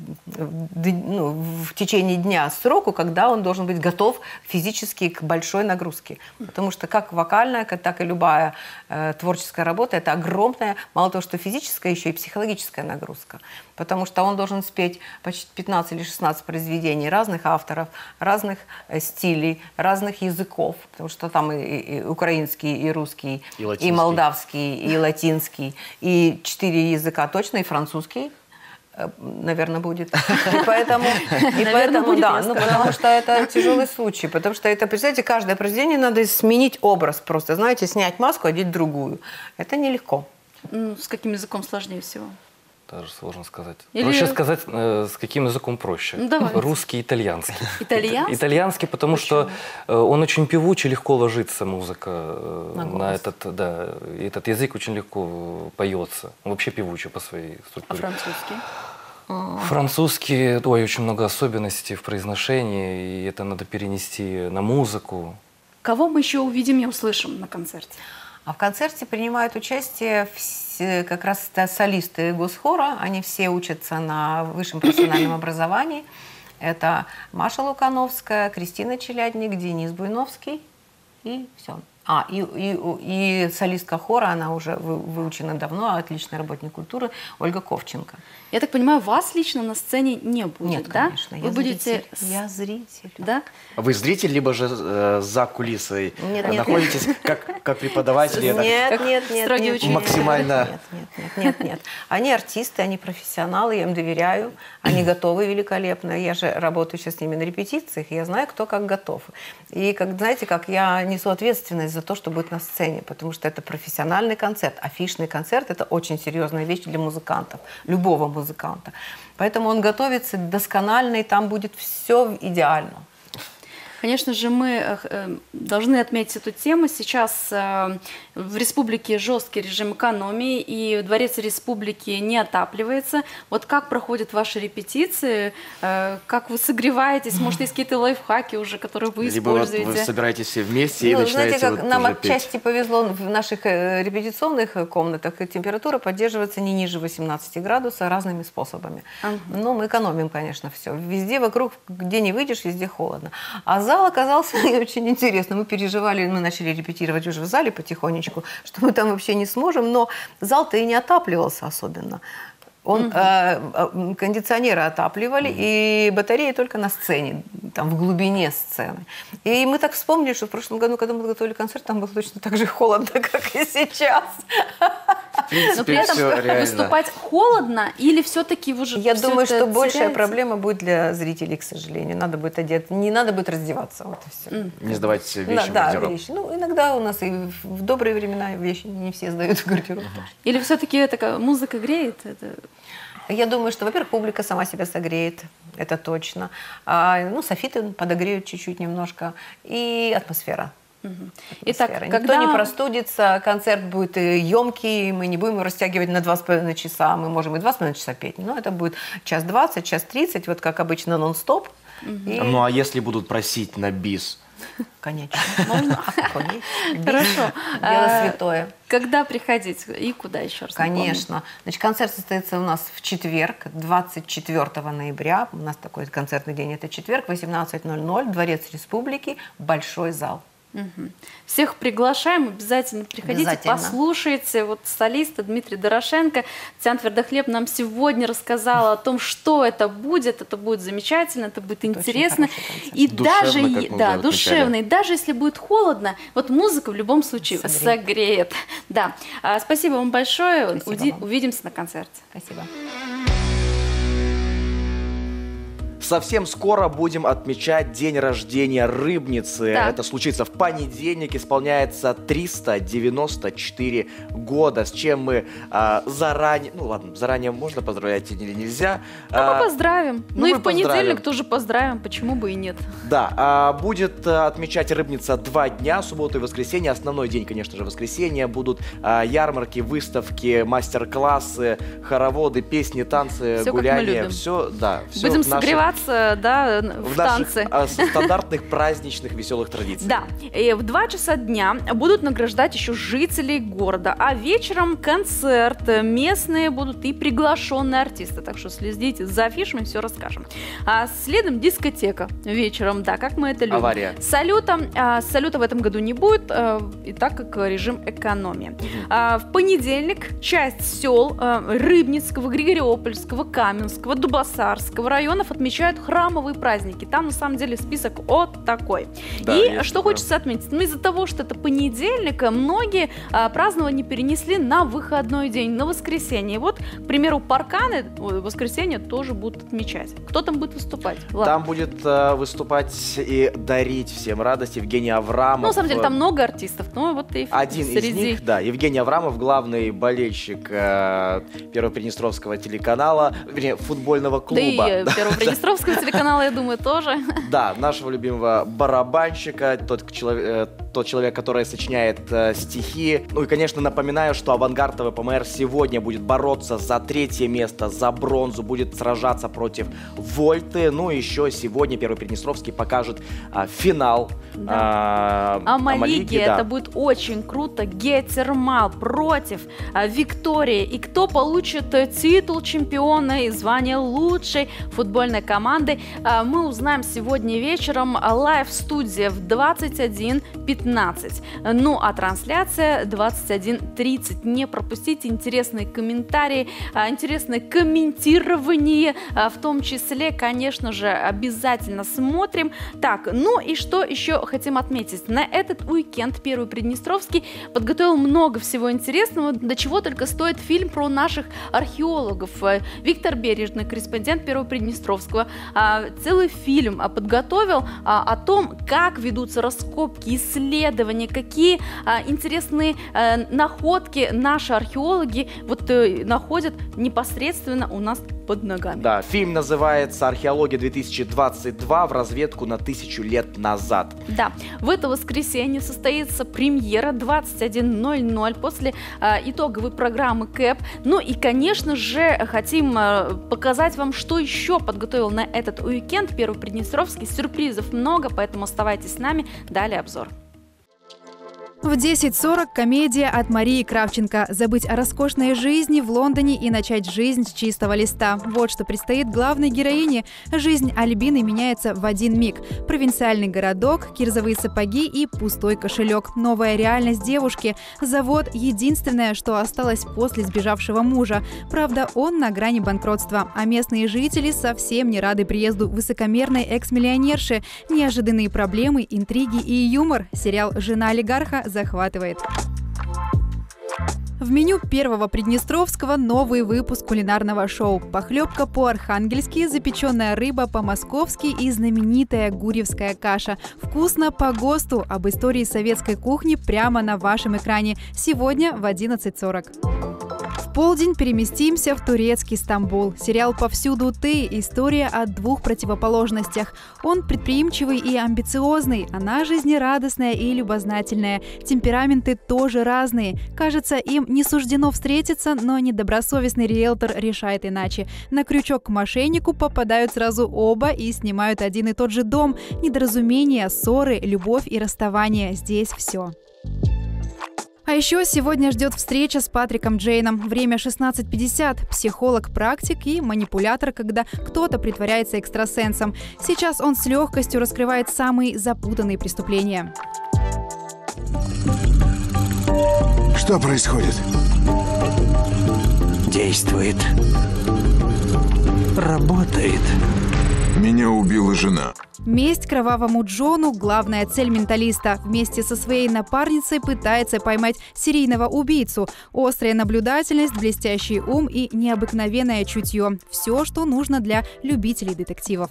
ну, в течение дня сроку, когда он должен быть готов физически к большой нагрузке. Потому что как вокальная, так и любая э, творческая работа, это огромная, мало того, что физическая, еще и психологическая нагрузка. Потому что он должен спеть почти пятнадцать или шестнадцать произведений разных авторов, разных стилей, разных языков, потому что там и, и украинский, и русский, и, и молдавский, и латинский, и четыре языка точно, и французский, наверное, будет. И поэтому, и поэтому да, ну, потому что это тяжелый случай, потому что это, представляете, каждое произведение надо сменить образ просто, знаете, снять маску, одеть другую. Это нелегко. Ну, с каким языком сложнее всего? Даже сложно сказать. Или... Проще сказать, э, с каким языком проще. Ну, русский, итальянский. Итальянский? Итальянский, потому Почему? что э, он очень певучий, легко ложится музыка э, на, на этот, да, этот язык очень легко поется. Он вообще певучий по своей структуре. А французский? Французский, ой, очень много особенностей в произношении, и это надо перенести на музыку. Кого мы еще увидим и услышим на концерте? А в концерте принимают участие все, как раз солисты госхора. Они все учатся на высшем профессиональном образовании. Это Маша Лукановская, Кристина Челядник, Денис Буйновский и все. А, и, и, и солистка хора, она уже выучена давно, отличный работник культуры, Ольга Ковченко. Я так понимаю, вас лично на сцене не будет, Нет, да? конечно. Вы я будете... Зритель. Я зритель. Да? Вы зритель, либо же э, за кулисой нет, нет, находитесь нет. Как, как преподаватель? Нет, нет, как нет, нет, нет. Максимально... Нет, нет, нет, нет, нет. Они артисты, они профессионалы, я им доверяю. Они готовы великолепно. Я же работаю сейчас с ними на репетициях, и я знаю, кто как готов. И, как, знаете, как я несу ответственность за то, что будет на сцене, потому что это профессиональный концерт. Афишный концерт – это очень серьезная вещь для музыкантов, любого музыканта. Поэтому он готовится досконально, и там будет все идеально. Конечно же, мы должны отметить эту тему. Сейчас в республике жесткий режим экономии, и Дворец Республики не отапливается. Вот как проходят ваши репетиции? Как вы согреваетесь? Может, есть какие-то лайфхаки уже, которые вы Либо используете? Вот вы собираетесь все вместе ну, и начинаете знаете, как вот нам уже отчасти петь. повезло в наших репетиционных комнатах. Температура поддерживается не ниже восемнадцати градусов разными способами. Uh-huh. Но мы экономим, конечно, все. Везде вокруг, где не выйдешь, везде холодно. А зал оказался очень интересно. Мы переживали, мы начали репетировать уже в зале потихонечку, что мы там вообще не сможем, но зал-то и не отапливался особенно. Он, mm-hmm. э, кондиционеры отапливали, mm-hmm. и батареи только на сцене, там в глубине сцены. И мы так вспомнили, что в прошлом году, когда мы готовили концерт, там было точно так же холодно, как и сейчас. В принципе, но при этом выступать холодно или все-таки уже... Я думаю, что большая теряется? проблема будет для зрителей, к сожалению. Надо будет одеться, не надо будет раздеваться. Вот и все. Mm. Не сдавать вещи да, в да, гардероб. вещи. Ну, иногда у нас и в добрые времена вещи не все сдают в гардероб. Uh-huh. Или все-таки такая музыка греет? Это... Я думаю, что, во-первых, публика сама себя согреет, это точно. А, ну, софиты подогреют чуть-чуть немножко. И атмосфера. Угу. Атмосфера. Итак, Никто когда... не простудится, концерт будет емкий, мы не будем его растягивать на два с половиной часа, мы можем и два с половиной часа петь, но это будет час двадцать, час тридцать, вот как обычно нон-стоп. Угу. И... Ну, а если будут просить на бис? Конечно. Можно? Хорошо. Дело святое. Когда приходить и куда еще раз? Конечно. Значит, концерт состоится у нас в четверг, двадцать четвёртого ноября. У нас такой концертный день, это четверг, восемнадцать ноль ноль, Дворец Республики, Большой зал. Угу. Всех приглашаем, обязательно приходите, Обязательно. послушайте. Вот солиста Дмитрий Дорошенко, Татьяна Твердохлеб нам сегодня рассказала о том, что это будет. Это будет замечательно, это будет это интересно. И даже, да, душевно. И даже если будет холодно, вот музыка в любом случае согреет. согреет. Да. А, спасибо вам большое. Спасибо вам. Увидимся на концерте. Спасибо. Совсем скоро будем отмечать день рождения Рыбницы. Так. Это случится в понедельник. Исполняется триста девяносто четыре года, с чем мы а, заранее... Ну ладно, заранее можно поздравлять или нельзя. Ну, а, мы поздравим. Ну, ну и в понедельник поздравим. тоже поздравим, почему бы и нет. Да, а, будет а, отмечать Рыбница два дня, субботу и воскресенье. Основной день, конечно же, воскресенье. Будут а, ярмарки, выставки, мастер-классы, хороводы, песни, танцы, все, гуляния. Все, да. Все будем в наших... согреваться, да, в, в танце. Наших, стандартных праздничных веселых традиций. Да. И в два часа дня будут награждать еще жителей города, а вечером концерт. Местные будут и приглашенные артисты, так что следите за афишами, все расскажем. А следом дискотека вечером, да, как мы это любим. Авария. Салюта, а, салюта в этом году не будет, а, и так как режим экономии. Угу. А, в понедельник часть сел а, Рыбницкого, Григориопольского, Каменского, Дубосарского районов отмечают храмовые праздники. Там на самом деле список вот такой. Да, и что такое. хочется отметить, ну, из-за того, что это понедельник, многие а, празднования перенесли на выходной день, на воскресенье. И вот, к примеру, Парканы в воскресенье тоже будут отмечать. Кто там будет выступать? Ладно. Там будет э, выступать и дарить всем радость Евгений Аврамов. Ну, на самом деле, там много артистов, но вот и один среди... из них, да, Евгений Аврамов, главный болельщик э, Первоприднестровского телеканала, вернее, футбольного клуба. Да и Первоприднестровского телеканала, я думаю, тоже. Да, нашего любимого барабанщика, тот человек, тот человек, который сочиняет э, стихи. Ну и, конечно, напоминаю, что Авангард ТВ-ПМР сегодня будет бороться за третье место, за бронзу, будет сражаться против Вольты. Ну и еще сегодня Первоприднестровский покажет э, финал да. э, Амалиги. Да. Это будет очень круто. Гетермал против э, Виктории. И кто получит э, титул чемпиона и звание лучшей футбольной команды, э, мы узнаем сегодня вечером. Лайв-студия в двадцать один пятнадцать. Ну а трансляция двадцать один тридцать. Не пропустите интересные комментарии, интересное комментирование, в том числе, конечно же, обязательно смотрим. Так, ну и что еще хотим отметить? На этот уикенд Первый Приднестровский подготовил много всего интересного, до чего только стоит фильм про наших археологов. Виктор Бережный, корреспондент Первого Приднестровского, целый фильм подготовил о том, как ведутся раскопки, исследования, какие а, интересные а, находки наши археологи вот э, находят непосредственно у нас под ногами. Да, фильм называется «Археология две тысячи двадцать два. В разведку на тысячу лет назад». Да, в это воскресенье состоится премьера двадцать один ноль ноль после а, итоговой программы КЭП. Ну и, конечно же, хотим а, показать вам, что еще подготовил на этот уикенд Первый Приднестровский. Сюрпризов много, поэтому оставайтесь с нами. Далее обзор. В десять сорок комедия от Марии Кравченко. Забыть о роскошной жизни в Лондоне и начать жизнь с чистого листа. Вот что предстоит главной героине. Жизнь Альбины меняется в один миг. Провинциальный городок, кирзовые сапоги и пустой кошелек. Новая реальность девушки. Завод – единственное, что осталось после сбежавшего мужа. Правда, он на грани банкротства. А местные жители совсем не рады приезду высокомерной экс-миллионерши. Неожиданные проблемы, интриги и юмор. Сериал «Жена олигарха» захватывает. В меню Первого Приднестровского новый выпуск кулинарного шоу. Похлебка по-архангельски, запеченная рыба по-московски и знаменитая гурьевская каша. Вкусно по ГОСТу. Об истории советской кухни прямо на вашем экране. Сегодня в одиннадцать сорок. В полдень переместимся в турецкий Стамбул. Сериал «Повсюду ты» – история о двух противоположностях. Он предприимчивый и амбициозный, она жизнерадостная и любознательная. Темпераменты тоже разные. Кажется, им не суждено встретиться, но недобросовестный риэлтор решает иначе. На крючок к мошеннику попадают сразу оба и снимают один и тот же дом. Недоразумения, ссоры, любовь и расставание – здесь все. А еще сегодня ждет встреча с Патриком Джейном. Время шестнадцать пятьдесят. Психолог, практик и манипулятор, когда кто-то притворяется экстрасенсом. Сейчас он с легкостью раскрывает самые запутанные преступления. Что происходит? Действует. Работает. Меня убила жена. Месть кровавому Джону – главная цель менталиста. Вместе со своей напарницей пытается поймать серийного убийцу. Острая наблюдательность, блестящий ум и необыкновенное чутье – все, что нужно для любителей детективов.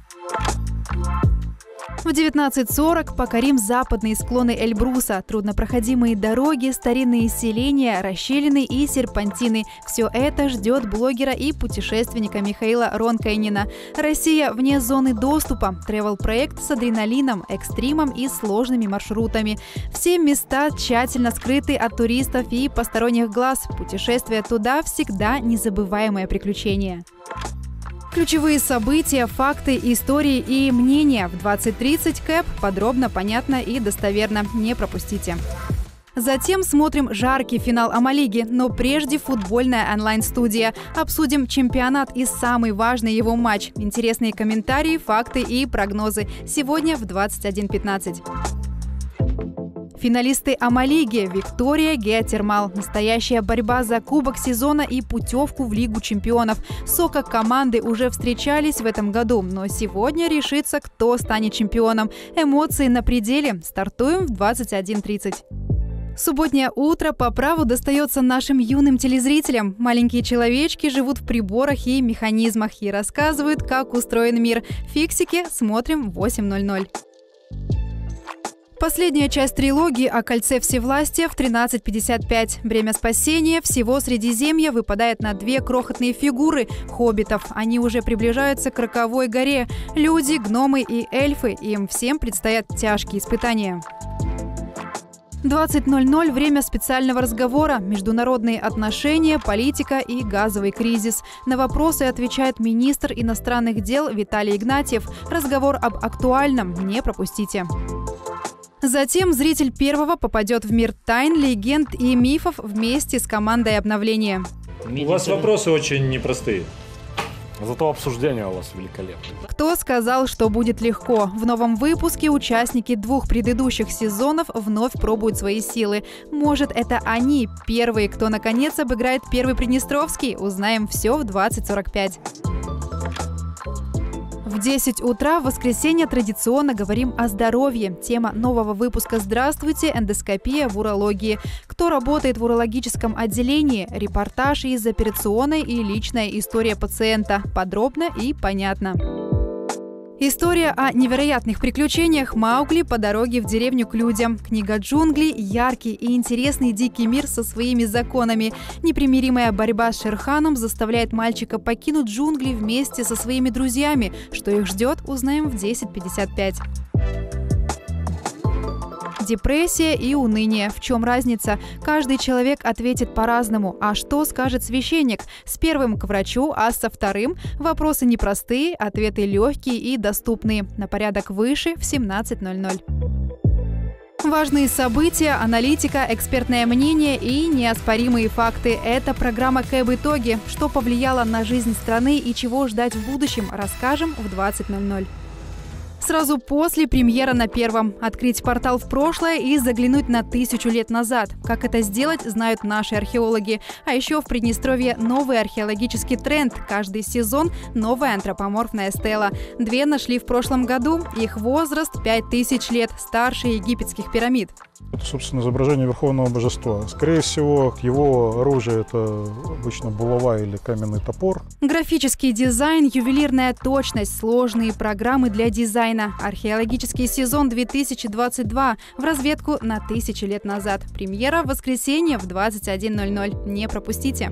В девятнадцать сорок покорим западные склоны Эльбруса. Труднопроходимые дороги, старинные селения, расщелины и серпантины. Все это ждет блогера и путешественника Михаила Ронкайнина. Россия вне зоны доступа. Тревел-проект с адреналином, экстримом и сложными маршрутами. Все места тщательно скрыты от туристов и посторонних глаз. Путешествие туда всегда незабываемое приключение. Ключевые события, факты, истории и мнения в двадцать тридцать Кэп. Подробно, понятно и достоверно. Не пропустите. Затем смотрим жаркий финал Амалиги, но прежде футбольная онлайн-студия. Обсудим чемпионат и самый важный его матч. Интересные комментарии, факты и прогнозы. Сегодня в двадцать один пятнадцать. Финалисты Амалиги Виктория, Геотермал. Настоящая борьба за кубок сезона и путевку в Лигу чемпионов. Сока команды уже встречались в этом году, но сегодня решится, кто станет чемпионом. Эмоции на пределе. Стартуем в двадцать один тридцать. Субботнее утро по праву достается нашим юным телезрителям. Маленькие человечки живут в приборах и механизмах и рассказывают, как устроен мир. Фиксики смотрим в восемь ноль ноль. Последняя часть трилогии о кольце всевластия в тринадцать пятьдесят пять. Время спасения всего Средиземья выпадает на две крохотные фигуры – хоббитов. Они уже приближаются к роковой горе. Люди, гномы и эльфы. Им всем предстоят тяжкие испытания. двадцать ноль ноль – время специального разговора, международные отношения, политика и газовый кризис. На вопросы отвечает министр иностранных дел Виталий Игнатьев. Разговор об актуальном не пропустите. Затем зритель первого попадет в мир тайн, легенд и мифов вместе с командой обновления. У вас вопросы очень непростые. Зато обсуждение у вас великолепное. Кто сказал, что будет легко? В новом выпуске участники двух предыдущих сезонов вновь пробуют свои силы. Может, это они первые, кто наконец обыграет первый Приднестровский? Узнаем все в двадцать сорок пять. В десять утра в воскресенье традиционно говорим о здоровье. Тема нового выпуска «Здравствуйте. Эндоскопия в урологии». Кто работает в урологическом отделении? Репортаж из операционной и личная история пациента. Подробно и понятно. История о невероятных приключениях Маугли по дороге в деревню к людям. Книга джунглей – яркий и интересный дикий мир со своими законами. Непримиримая борьба с Шерханом заставляет мальчика покинуть джунгли вместе со своими друзьями. Что их ждет, узнаем в десять пятьдесят пять. Депрессия и уныние. В чем разница? Каждый человек ответит по-разному. А что скажет священник? С первым к врачу, а со вторым вопросы непростые, ответы легкие и доступные. На порядок выше в семнадцать ноль ноль. Важные события, аналитика, экспертное мнение и неоспоримые факты. Это программа «Кэб Итоги». Что повлияло на жизнь страны и чего ждать в будущем, расскажем в двадцать ноль ноль. Сразу после премьера на Первом. Открыть портал в прошлое и заглянуть на тысячу лет назад. Как это сделать, знают наши археологи. А еще в Приднестровье новый археологический тренд. Каждый сезон новая антропоморфная стела. Две нашли в прошлом году. Их возраст пять тысяч лет, старше египетских пирамид. Это, собственно, изображение верховного божества. Скорее всего, его оружие – это обычно булава или каменный топор. Графический дизайн, ювелирная точность, сложные программы для дизайна. Археологический сезон две тысячи двадцать два в разведку на тысячу лет назад. Премьера в воскресенье в двадцать один ноль ноль. Не пропустите.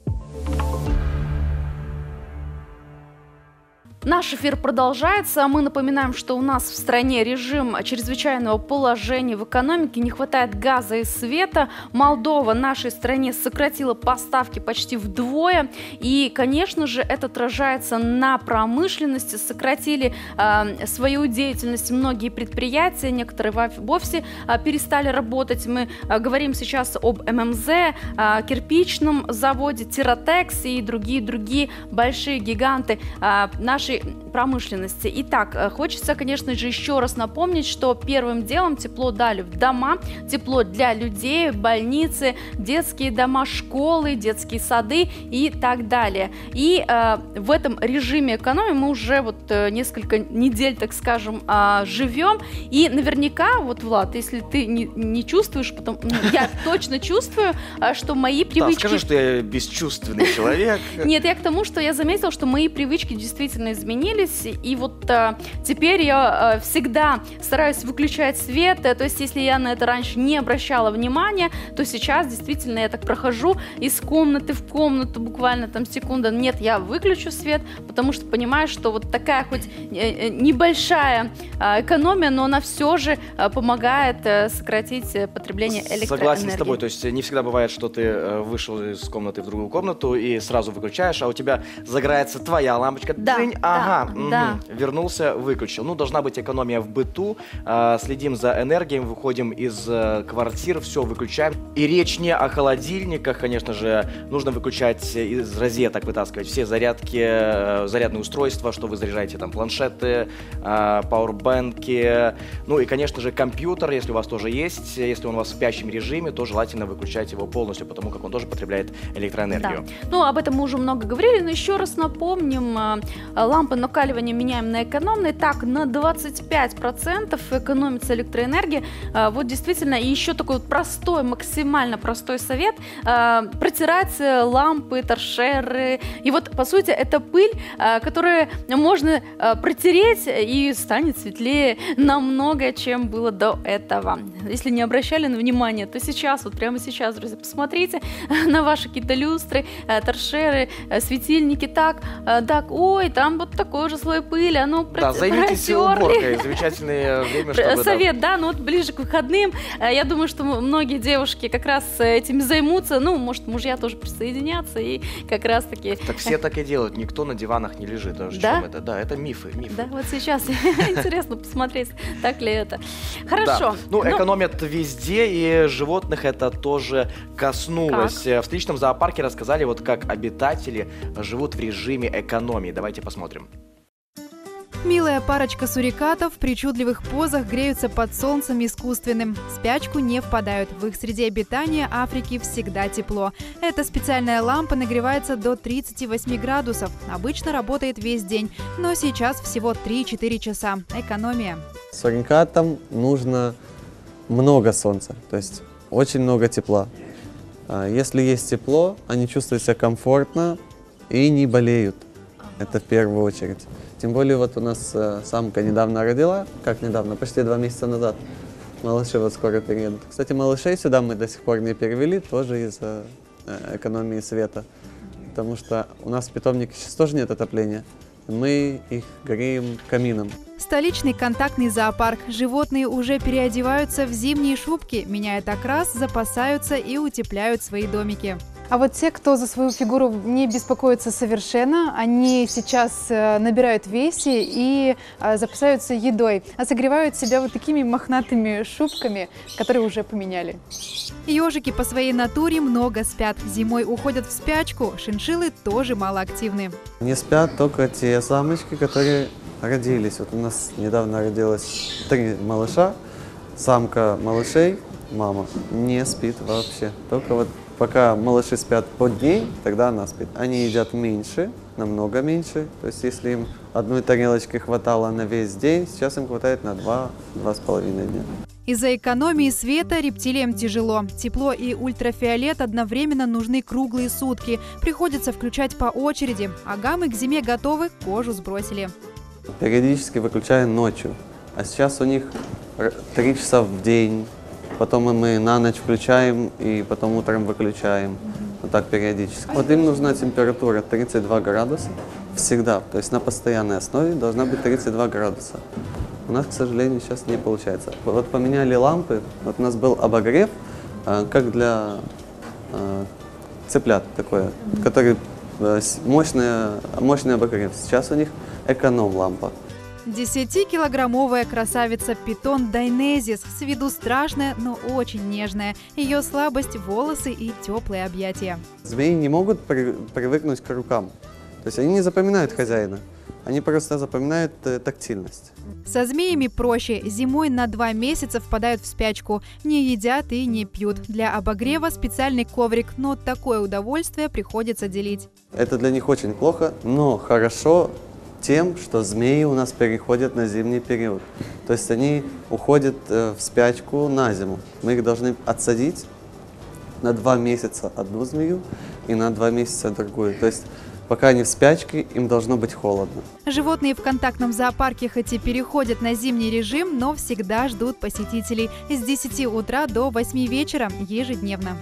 Наш эфир продолжается. Мы напоминаем, что у нас в стране режим чрезвычайного положения в экономике. Не хватает газа и света. Молдова нашей стране сократила поставки почти вдвое. И, конечно же, это отражается на промышленности. Сократили э, свою деятельность многие предприятия. Некоторые вовсе э, перестали работать. Мы э, говорим сейчас об эм эм зэ, э, кирпичном заводе, Тиротекс и другие-другие большие гиганты. Э, наши нашей промышленности. Итак, хочется, конечно же, еще раз напомнить, что первым делом тепло дали в дома, тепло для людей, больницы, детские дома, школы, детские сады и так далее. И э, в этом режиме экономии мы уже вот э, несколько недель, так скажем, э, живем. И наверняка, вот, Влад, если ты не, не чувствуешь, потом, ну, я точно чувствую, э, что мои привычки... Да, скажи, что я бесчувственный человек. Нет, я к тому, что я заметила, что мои привычки действительно изменились. И вот э, теперь я э, всегда стараюсь выключать свет. То есть, если я на это раньше не обращала внимания, то сейчас действительно я так прохожу из комнаты в комнату, буквально там секунда. Нет, я выключу свет, потому что понимаю, что вот такая хоть небольшая экономия, но она все же помогает сократить потребление электроэнергии. Согласен с тобой, то есть не всегда бывает, что ты вышел из комнаты в другую комнату и сразу выключаешь, а у тебя загорается твоя лампочка. Да, Дзынь, да, ага, угу, да. Вернулся, выключил. Ну, должна быть экономия в быту, следим за энергией, выходим из квартир, все выключаем. И речь не о холодильниках, конечно же, нужно выключать из розеток, вытаскивать все зарядки, зарядные устройства, что вы заряжаете, там, планшеты, пауэрбэнки, ну и, конечно же, компьютер, если у вас тоже есть, если он у вас в спящем режиме, то желательно выключать его полностью, потому как он тоже потребляет электроэнергию. Да. Ну, об этом мы уже много говорили, но еще раз напомним, лампы накаливания меняем на экономные, так, на двадцать пять процентов экономится электроэнергия. Вот действительно, и еще такой вот простой, максимально простой совет, протирать лампы, торшеры, и вот, по сути, это пыль, которую можно протереть, и станет светлее намного, чем было до этого. Если не обращали на внимание, то сейчас, вот прямо сейчас, друзья, посмотрите на ваши какие-то люстры, торшеры, светильники, так, так, ой, там вот такой же слой пыли, а ну, да, займитесь уборкой, замечательное время, чтобы... Совет, да, ну вот ближе к выходным, я думаю, что многие девушки как раз этим займутся, ну, может, мужья тоже присоединятся, и как раз-таки... Так все так и делают, никто на диванах не лежит, даже да? чем это, да, это мифы, мифы. Да, вот сейчас интересно посмотреть, так ли это. Хорошо. Да. Ну, экономят везде, и животных это тоже коснулось. Как? В столичном зоопарке рассказали, вот как обитатели живут в режиме экономии. Давайте посмотрим. Милая парочка сурикатов в причудливых позах греются под солнцем искусственным. В спячку не впадают. В их среде обитания Африки всегда тепло. Эта специальная лампа нагревается до тридцати восьми градусов. Обычно работает весь день, но сейчас всего три-четыре часа. Экономия. Сурикатам нужно много солнца, то есть очень много тепла. Если есть тепло, они чувствуют себя комфортно и не болеют. Это в первую очередь. Тем более вот у нас э, самка недавно родила, как недавно, почти два месяца назад. Малыши вот скоро переедут. Кстати, малышей сюда мы до сих пор не перевели, тоже из-за э, экономии света. Потому что у нас в питомнике сейчас тоже нет отопления. Мы их греем камином. Столичный контактный зоопарк. Животные уже переодеваются в зимние шубки, меняют окрас, запасаются и утепляют свои домики. А вот те, кто за свою фигуру не беспокоится совершенно, они сейчас набирают весе и запасаются едой, а согревают себя вот такими мохнатыми шубками, которые уже поменяли. Ежики по своей натуре много спят. Зимой уходят в спячку. Шиншиллы тоже малоактивны. Не спят только те самочки, которые родились. Вот у нас недавно родилось три малыша. Самка малышей, мама, не спит вообще. Только вот пока малыши спят под день, тогда она спит. Они едят меньше, намного меньше. То есть если им одной тарелочки хватало на весь день, сейчас им хватает на два-два с половиной дня. Из-за экономии света рептилиям тяжело. Тепло и ультрафиолет одновременно нужны круглые сутки. Приходится включать по очереди. А гаммы к зиме готовы, кожу сбросили. Периодически выключаем ночью. А сейчас у них три часа в день. Потом мы на ночь включаем и потом утром выключаем. Вот так периодически. Вот им нужна температура тридцать два градуса всегда. То есть на постоянной основе должна быть тридцать два градуса. У нас, к сожалению, сейчас не получается. Вот поменяли лампы. Вот у нас был обогрев, как для цыплят такое, который мощный, мощный обогрев. Сейчас у них эконом-лампа. десятикилограммовая красавица питон Дайнезис. С виду страшная, но очень нежная. Ее слабость – волосы и теплые объятия. Змеи не могут при, привыкнуть к рукам. То есть они не запоминают хозяина. они просто запоминают э, тактильность. Со змеями проще. Зимой на два месяца впадают в спячку. Не едят и не пьют. Для обогрева специальный коврик, но такое удовольствие приходится делить. Это для них очень плохо, но хорошо тем, что змеи у нас переходят на зимний период. То есть они уходят э, в спячку на зиму. Мы их должны отсадить на два месяца одну змею и на два месяца другую. То есть пока они в спячке, им должно быть холодно. Животные в контактном зоопарке хоть и переходят на зимний режим, но всегда ждут посетителей с десяти утра до восьми вечера ежедневно.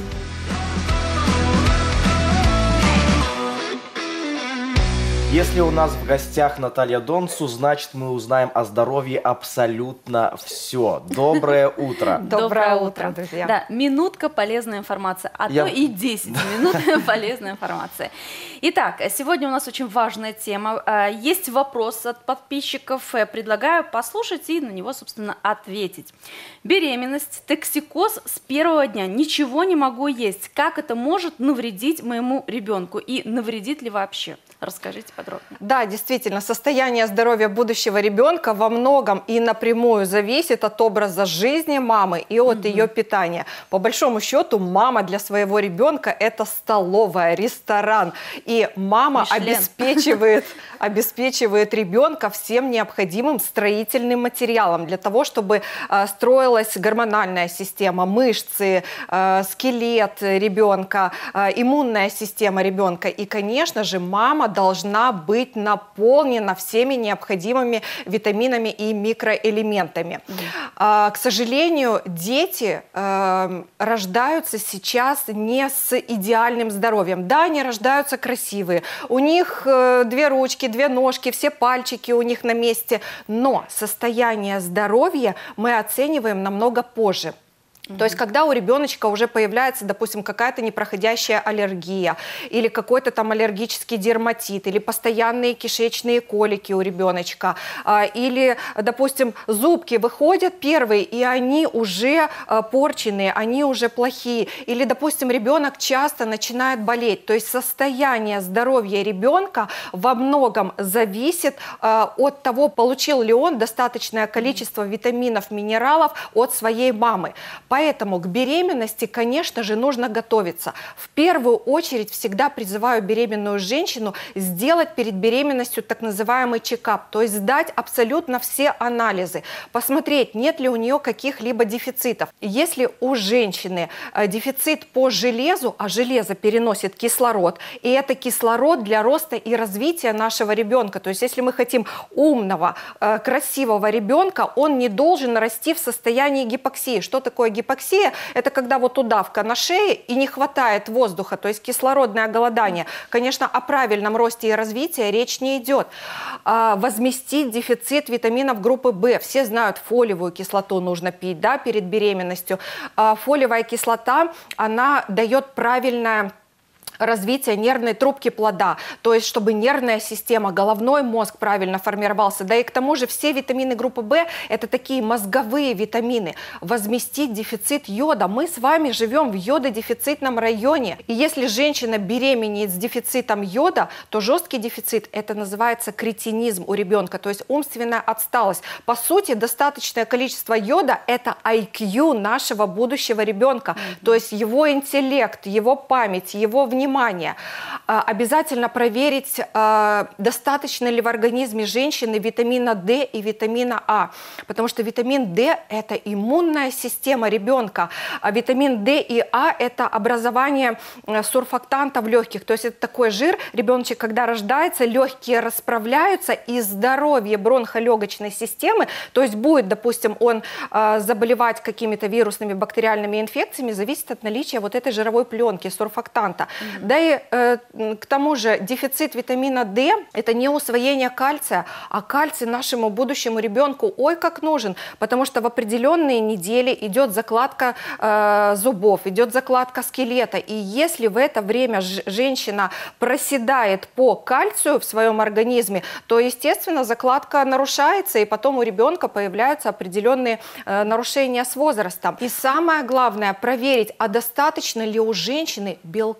Если у нас в гостях Наталья Донцу, значит, мы узнаем о здоровье абсолютно все. Доброе утро. Доброе утро, друзья. Да, минутка полезной информации, а Я... то и десять минут полезной информации. Итак, сегодня у нас очень важная тема. Есть вопрос от подписчиков. Предлагаю послушать и на него, собственно, ответить. Беременность, токсикоз с первого дня. Ничего не могу есть. Как это может навредить моему ребенку? И навредит ли вообще? Расскажите подробнее. Да, действительно, состояние здоровья будущего ребенка во многом и напрямую зависит от образа жизни мамы и от mm-hmm. ее питания. По большому счету, мама для своего ребенка – это столовая, ресторан. И мама обеспечивает, обеспечивает ребенка всем необходимым строительным материалом для того, чтобы э, строилась гормональная система, мышцы, э, скелет ребенка, э, иммунная система ребенка. И, конечно же, мама должна быть наполнена всеми необходимыми витаминами и микроэлементами. Mm-hmm. а, к сожалению, дети а, рождаются сейчас не с идеальным здоровьем. Да, они рождаются красивые, у них а, две ручки, две ножки, все пальчики у них на месте, но состояние здоровья мы оцениваем намного позже. То есть, когда у ребеночка уже появляется, допустим, какая-то непроходящая аллергия, или какой-то там аллергический дерматит, или постоянные кишечные колики у ребеночка, или, допустим, зубки выходят первые, и они уже порченные, они уже плохие, или, допустим, ребенок часто начинает болеть. То есть, состояние здоровья ребенка во многом зависит от того, получил ли он достаточное количество витаминов, минералов от своей мамы. Поэтому к беременности, конечно же, нужно готовиться. В первую очередь всегда призываю беременную женщину сделать перед беременностью так называемый чекап, то есть сдать абсолютно все анализы, посмотреть, нет ли у нее каких-либо дефицитов. Если у женщины дефицит по железу, а железо переносит кислород, и это кислород для роста и развития нашего ребенка, то есть если мы хотим умного, красивого ребенка, он не должен расти в состоянии гипоксии. Что такое гипоксия? Гипоксия – это когда вот удавка на шее и не хватает воздуха, то есть кислородное голодание. Конечно, о правильном росте и развитии речь не идет. А, возместить дефицит витаминов группы В. Все знают, фолиевую кислоту нужно пить, да, перед беременностью. А, фолиевая кислота, она дает правильное развитие нервной трубки плода, то есть чтобы нервная система, головной мозг правильно формировался. Да и к тому же все витамины группы В – это такие мозговые витамины. Возместить дефицит йода. Мы с вами живем в йододефицитном районе. И если женщина беременеет с дефицитом йода, то жесткий дефицит – это называется кретинизм у ребенка, то есть умственная отсталость. По сути, достаточное количество йода – это ай кью нашего будущего ребенка, mm-hmm. то есть его интеллект, его память, его внимание. Внимание. Обязательно проверить, достаточно ли в организме женщины витамина D и витамина А, потому что витамин D – это иммунная система ребенка, а витамин D и А – это образование сурфактанта в легких, то есть это такой жир, ребеночек, когда рождается, легкие расправляются, и здоровье бронхолегочной системы, то есть будет, допустим, он заболевать какими-то вирусными бактериальными инфекциями, зависит от наличия вот этой жировой пленки, сурфактанта. Да и э, к тому же дефицит витамина D – это не усвоение кальция, а кальций нашему будущему ребенку ой как нужен, потому что в определенные недели идет закладка э, зубов, идет закладка скелета. И если в это время женщина проседает по кальцию в своем организме, то, естественно, закладка нарушается, и потом у ребенка появляются определенные э, нарушения с возрастом. И самое главное – проверить, а достаточно ли у женщины белка в организме.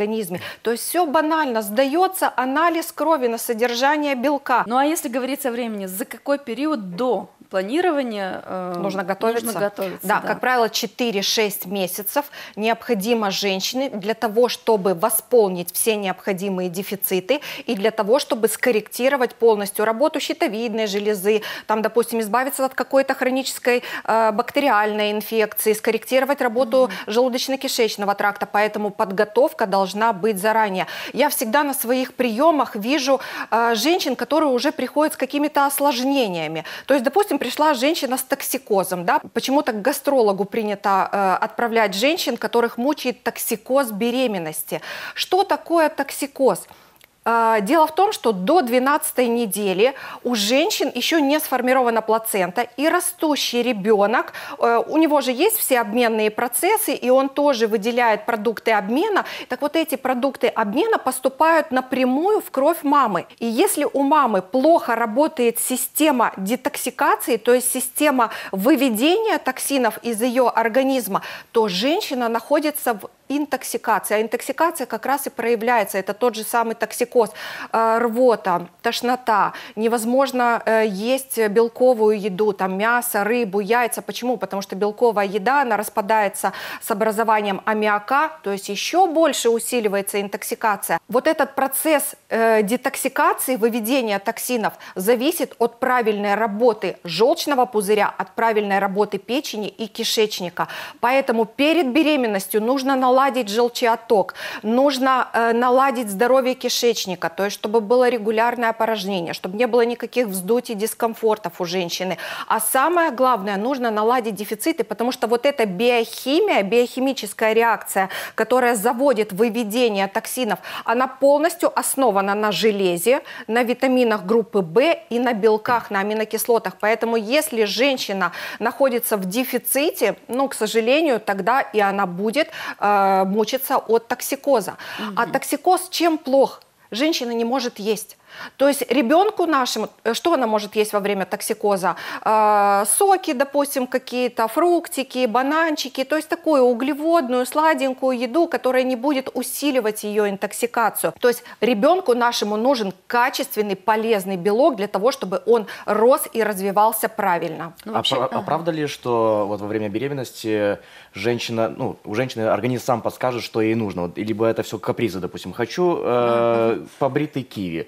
организме. То есть все банально, сдается анализ крови на содержание белка. Ну а если говорить со времени, за какой период до планирования э, нужно готовиться? Нужно готовиться да, да, как правило, четыре-шесть месяцев необходимо женщине для того, чтобы восполнить все необходимые дефициты и для того, чтобы скорректировать полностью работу щитовидной железы, там, допустим, избавиться от какой-то хронической э, бактериальной инфекции, скорректировать работу mm-hmm. желудочно-кишечного тракта, поэтому подготовка должна быть заранее. Я всегда на своих приемах вижу э, женщин, которые уже приходят с какими-то осложнениями. То есть, допустим, пришла женщина с токсикозом, да, почему-то к гастрологу принято э, отправлять женщин, которых мучает токсикоз беременности. Что такое токсикоз? Дело в том, что до двенадцатой недели у женщин еще не сформирована плацента, и растущий ребенок, у него же есть все обменные процессы, и он тоже выделяет продукты обмена. Так вот, эти продукты обмена поступают напрямую в кровь мамы. И если у мамы плохо работает система детоксикации, то есть система выведения токсинов из ее организма, то женщина находится в интоксикации. А интоксикация как раз и проявляется. Это тот же самый токсикоз. Рвота, тошнота. Невозможно есть белковую еду, там мясо, рыбу, яйца. Почему? Потому что белковая еда, она распадается с образованием аммиака, то есть еще больше усиливается интоксикация. Вот этот процесс э, детоксикации, выведения токсинов зависит от правильной работы желчного пузыря, от правильной работы печени и кишечника. Поэтому перед беременностью нужно наладить желчеотток, нужно э, наладить здоровье кишечника, то есть чтобы было регулярное опорожнение, чтобы не было никаких вздутий, дискомфортов у женщины. А самое главное, нужно наладить дефициты, потому что вот эта биохимия, биохимическая реакция, которая заводит выведение токсинов, она полностью основана на железе, на витаминах группы В и на белках, на аминокислотах. Поэтому если женщина находится в дефиците, ну, к сожалению, тогда и она будет э, мучиться от токсикоза. Mm-hmm. А токсикоз чем плох? Женщина не может есть. То есть ребенку нашему, что она может есть во время токсикоза? Э, соки, допустим, какие-то, фруктики, бананчики, то есть такую углеводную, сладенькую еду, которая не будет усиливать ее интоксикацию. То есть ребенку нашему нужен качественный, полезный белок для того, чтобы он рос и развивался правильно. Ну, вообще, а, ага. а правда ли, что вот во время беременности женщина, ну, у женщины организм сам подскажет, что ей нужно? Вот, либо это все капризы, допустим, хочу э, побритый киви.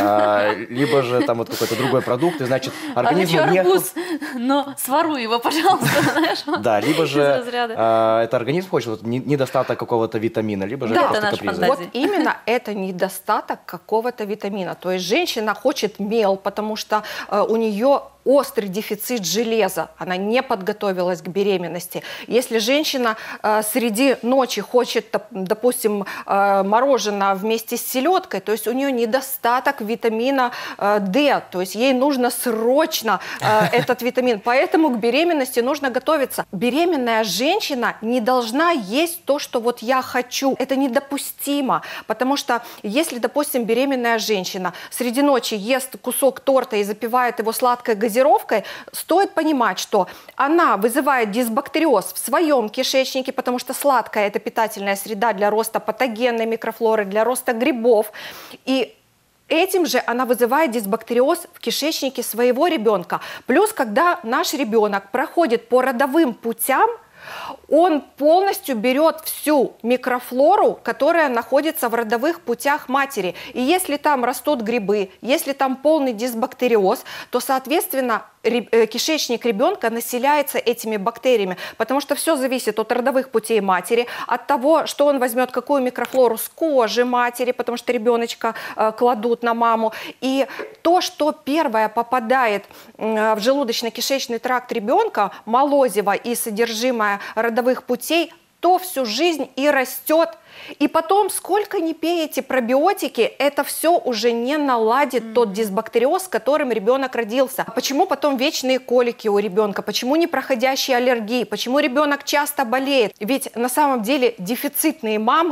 А, либо же там вот какой-то другой продукт, и значит организм а не... арбуз, но своруй его, пожалуйста, знаешь. Да, либо же а, это организм хочет вот, недостаток какого-то витамина, либо же да, это капризы. Вот именно это недостаток какого-то витамина. То есть женщина хочет мел, потому что а, у нее острый дефицит железа, она не подготовилась к беременности. Если женщина э, среди ночи хочет, допустим, э, мороженое вместе с селедкой, то есть у нее недостаток витамина э, D, то есть ей нужно срочно э, этот витамин. Поэтому к беременности нужно готовиться. Беременная женщина не должна есть то, что вот я хочу. Это недопустимо, потому что если, допустим, беременная женщина среди ночи ест кусок торта и запивает его сладкой газировкой, стоит понимать, что она вызывает дисбактериоз в своем кишечнике, потому что сладкая – это питательная среда для роста патогенной микрофлоры, для роста грибов. И этим же она вызывает дисбактериоз в кишечнике своего ребенка. Плюс, когда наш ребенок проходит по родовым путям, он полностью берет всю микрофлору, которая находится в родовых путях матери. И если там растут грибы, если там полный дисбактериоз, то, соответственно, кишечник ребенка населяется этими бактериями, потому что все зависит от родовых путей матери, от того, что он возьмет, какую микрофлору с кожи матери, потому что ребеночка э, кладут на маму. И то, что первое попадает э, в желудочно-кишечный тракт ребенка, молозиво и содержимое родовых путей, то всю жизнь и растет. И потом, сколько ни пейте пробиотики, это все уже не наладит mm-hmm. тот дисбактериоз, с которым ребенок родился. Почему потом вечные колики у ребенка? Почему непроходящие аллергии? Почему ребенок часто болеет? Ведь на самом деле дефицитные мамы,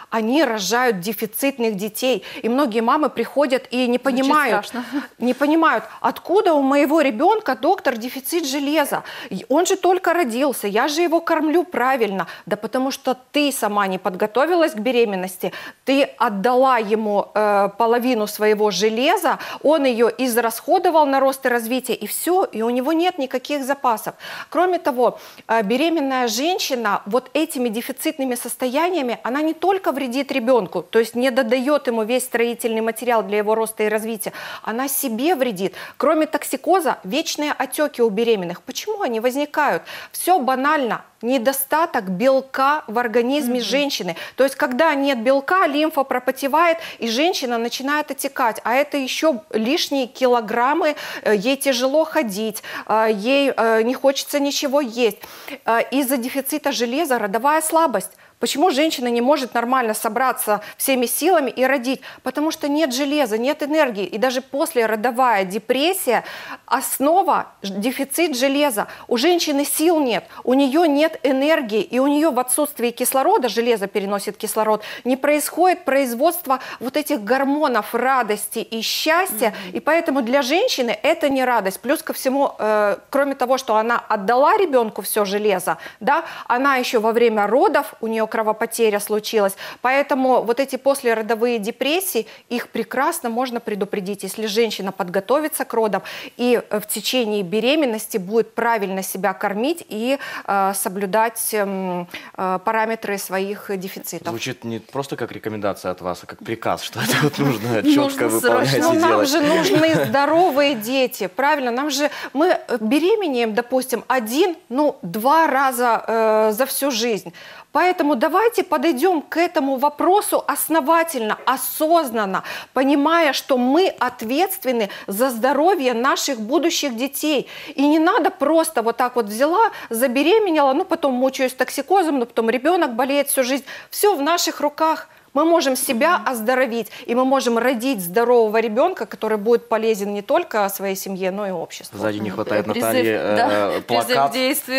они рожают дефицитных детей. И многие мамы приходят и не понимают, не понимают, откуда у моего ребенка, доктор, дефицит железа. Он же только родился, я же его кормлю правильно. Да потому что ты сама не подготовилась к беременности, ты отдала ему э, половину своего железа, он ее израсходовал на рост и развитие, и все, и у него нет никаких запасов. Кроме того, э, беременная женщина вот этими дефицитными состояниями, она не только вредит ребенку, то есть не додает ему весь строительный материал для его роста и развития, она себе вредит. Кроме токсикоза, вечные отеки у беременных. Почему они возникают? Все банально. Недостаток белка в организме mm-hmm. женщины. То есть, когда нет белка, лимфа пропотевает, и женщина начинает отекать. А это еще лишние килограммы, ей тяжело ходить, ей не хочется ничего есть. Из-за дефицита железа родовая слабость. Почему женщина не может нормально собраться всеми силами и родить? Потому что нет железа, нет энергии. И даже послеродовая депрессия, основа – дефицит железа. У женщины сил нет, у нее нет энергии, и у нее в отсутствии кислорода, железо переносит кислород, не происходит производство вот этих гормонов радости и счастья. Mm-hmm. И поэтому для женщины это не радость. Плюс ко всему, э, кроме того, что она отдала ребенку все железо, да, она еще во время родов, у нее кровопотеря случилась. Поэтому вот эти послеродовые депрессии, их прекрасно можно предупредить, если женщина подготовится к родам и в течение беременности будет правильно себя кормить и э, соблюдать э, э, параметры своих дефицитов. Звучит не просто как рекомендация от вас, а как приказ, что это вот нужно четко выполнять и делать. Ну, нам же нужны здоровые дети, правильно? Нам же, мы беременеем, допустим, один, ну, два раза э, за всю жизнь. Поэтому давайте подойдем к этому вопросу основательно, осознанно, понимая, что мы ответственны за здоровье наших будущих детей. И не надо просто вот так вот взяла, забеременела, ну потом мучаюсь токсикозом, ну потом ребенок болеет всю жизнь. Все в наших руках. Мы можем себя оздоровить, и мы можем родить здорового ребенка, который будет полезен не только своей семье, но и обществу. Сзади не хватает Натальи плакат.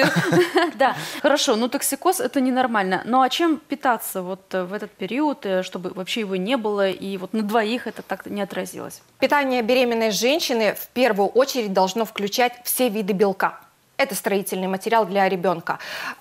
Да, хорошо, ну токсикоз это ненормально. Ну а чем питаться вот в этот период, чтобы вообще его не было, и вот на двоих это так не отразилось? Питание беременной женщины в первую очередь должно включать все виды белка. Это строительный материал для ребенка.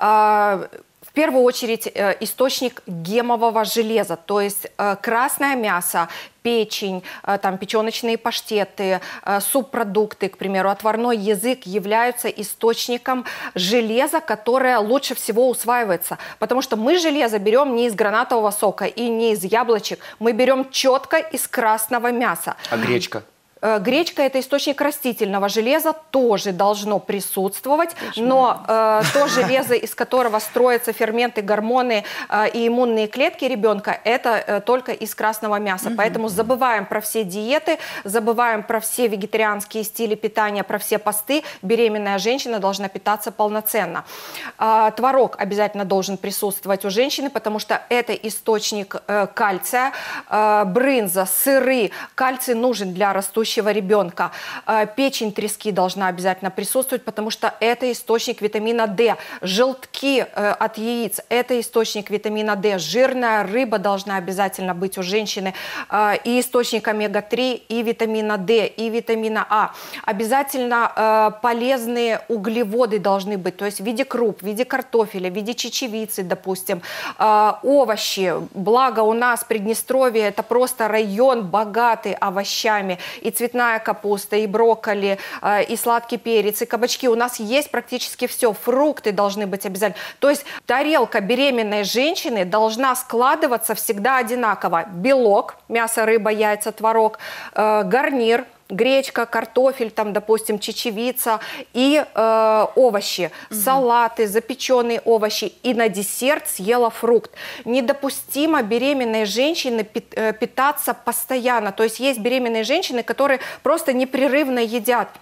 В первую очередь э, источник гемового железа, то есть э, красное мясо, печень, э, там, печеночные паштеты, э, субпродукты, к примеру, отварной язык являются источником железа, которое лучше всего усваивается. Потому что мы железо берем не из гранатового сока и не из яблочек, мы берем четко из красного мяса. А гречка? Гречка – это источник растительного железа, тоже должно присутствовать, но э, то железо, из которого строятся ферменты, гормоны э, и иммунные клетки ребенка, это э, только из красного мяса. Mm-hmm. Поэтому забываем про все диеты, забываем про все вегетарианские стили питания, про все посты. Беременная женщина должна питаться полноценно. Э, творог обязательно должен присутствовать у женщины, потому что это источник э, кальция, э, брынза, сыры. Кальций нужен для растущего ребенка. Печень трески должна обязательно присутствовать, потому что это источник витамина D. Желтки от яиц – это источник витамина D. Жирная рыба должна обязательно быть у женщины. И источник омега три, и витамина D, и витамина А. Обязательно полезные углеводы должны быть, то есть в виде круп, в виде картофеля, в виде чечевицы, допустим. Овощи. Благо у нас Приднестровье – это просто район богатый овощами. И цветная капуста, и брокколи, э, и сладкий перец, и кабачки. У нас есть практически все. Фрукты должны быть обязательно. То есть тарелка беременной женщины должна складываться всегда одинаково. Белок, мясо, рыба, яйца, творог, э, гарнир, гречка, картофель, там, допустим, чечевица и э, овощи, угу. салаты, запеченные овощи. И на десерт съела фрукт. Недопустимо беременной женщине питаться постоянно. То есть есть беременные женщины, которые просто непрерывно едят.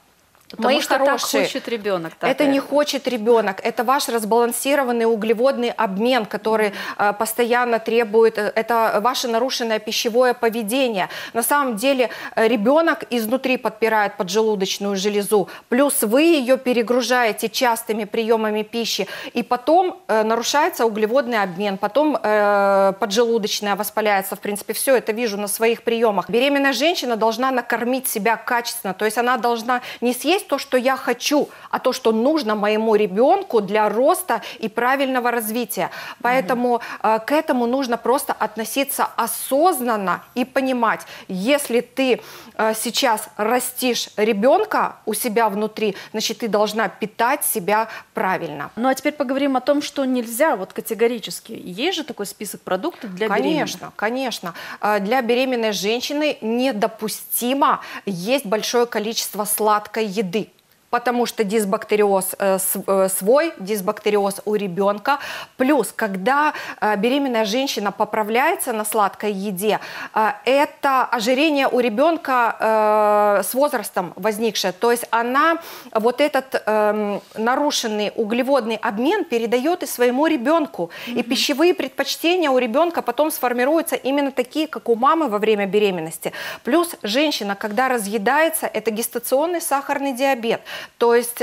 Потому Мои что хорошие, так хочет ребенок. Так это не хочет ребенок, это ваш разбалансированный углеводный обмен, который э, постоянно требует, это ваше нарушенное пищевое поведение. На самом деле э, ребенок изнутри подпирает поджелудочную железу, плюс вы ее перегружаете частыми приемами пищи, и потом э, нарушается углеводный обмен, потом э, поджелудочная воспаляется, в принципе, все это вижу на своих приемах. Беременная женщина должна накормить себя качественно, то есть она должна не съесть то, что я хочу, а то, что нужно моему ребенку для роста и правильного развития. Поэтому mm-hmm. э, к этому нужно просто относиться осознанно и понимать, если ты э, сейчас растишь ребенка у себя внутри, значит, ты должна питать себя правильно. Ну а теперь поговорим о том, что нельзя вот категорически. Есть же такой список продуктов для беременных? Конечно, конечно. Для беременной женщины недопустимо есть большое количество сладкой еды. Потому что дисбактериоз э, свой, дисбактериоз у ребенка. Плюс, когда э, беременная женщина поправляется на сладкой еде, э, это ожирение у ребенка э, с возрастом возникшее. То есть она вот этот э, нарушенный углеводный обмен передает и своему ребенку. Mm-hmm. И пищевые предпочтения у ребенка потом сформируются именно такие, как у мамы во время беременности. Плюс женщина, когда разъедается, это гестационный сахарный диабет. То есть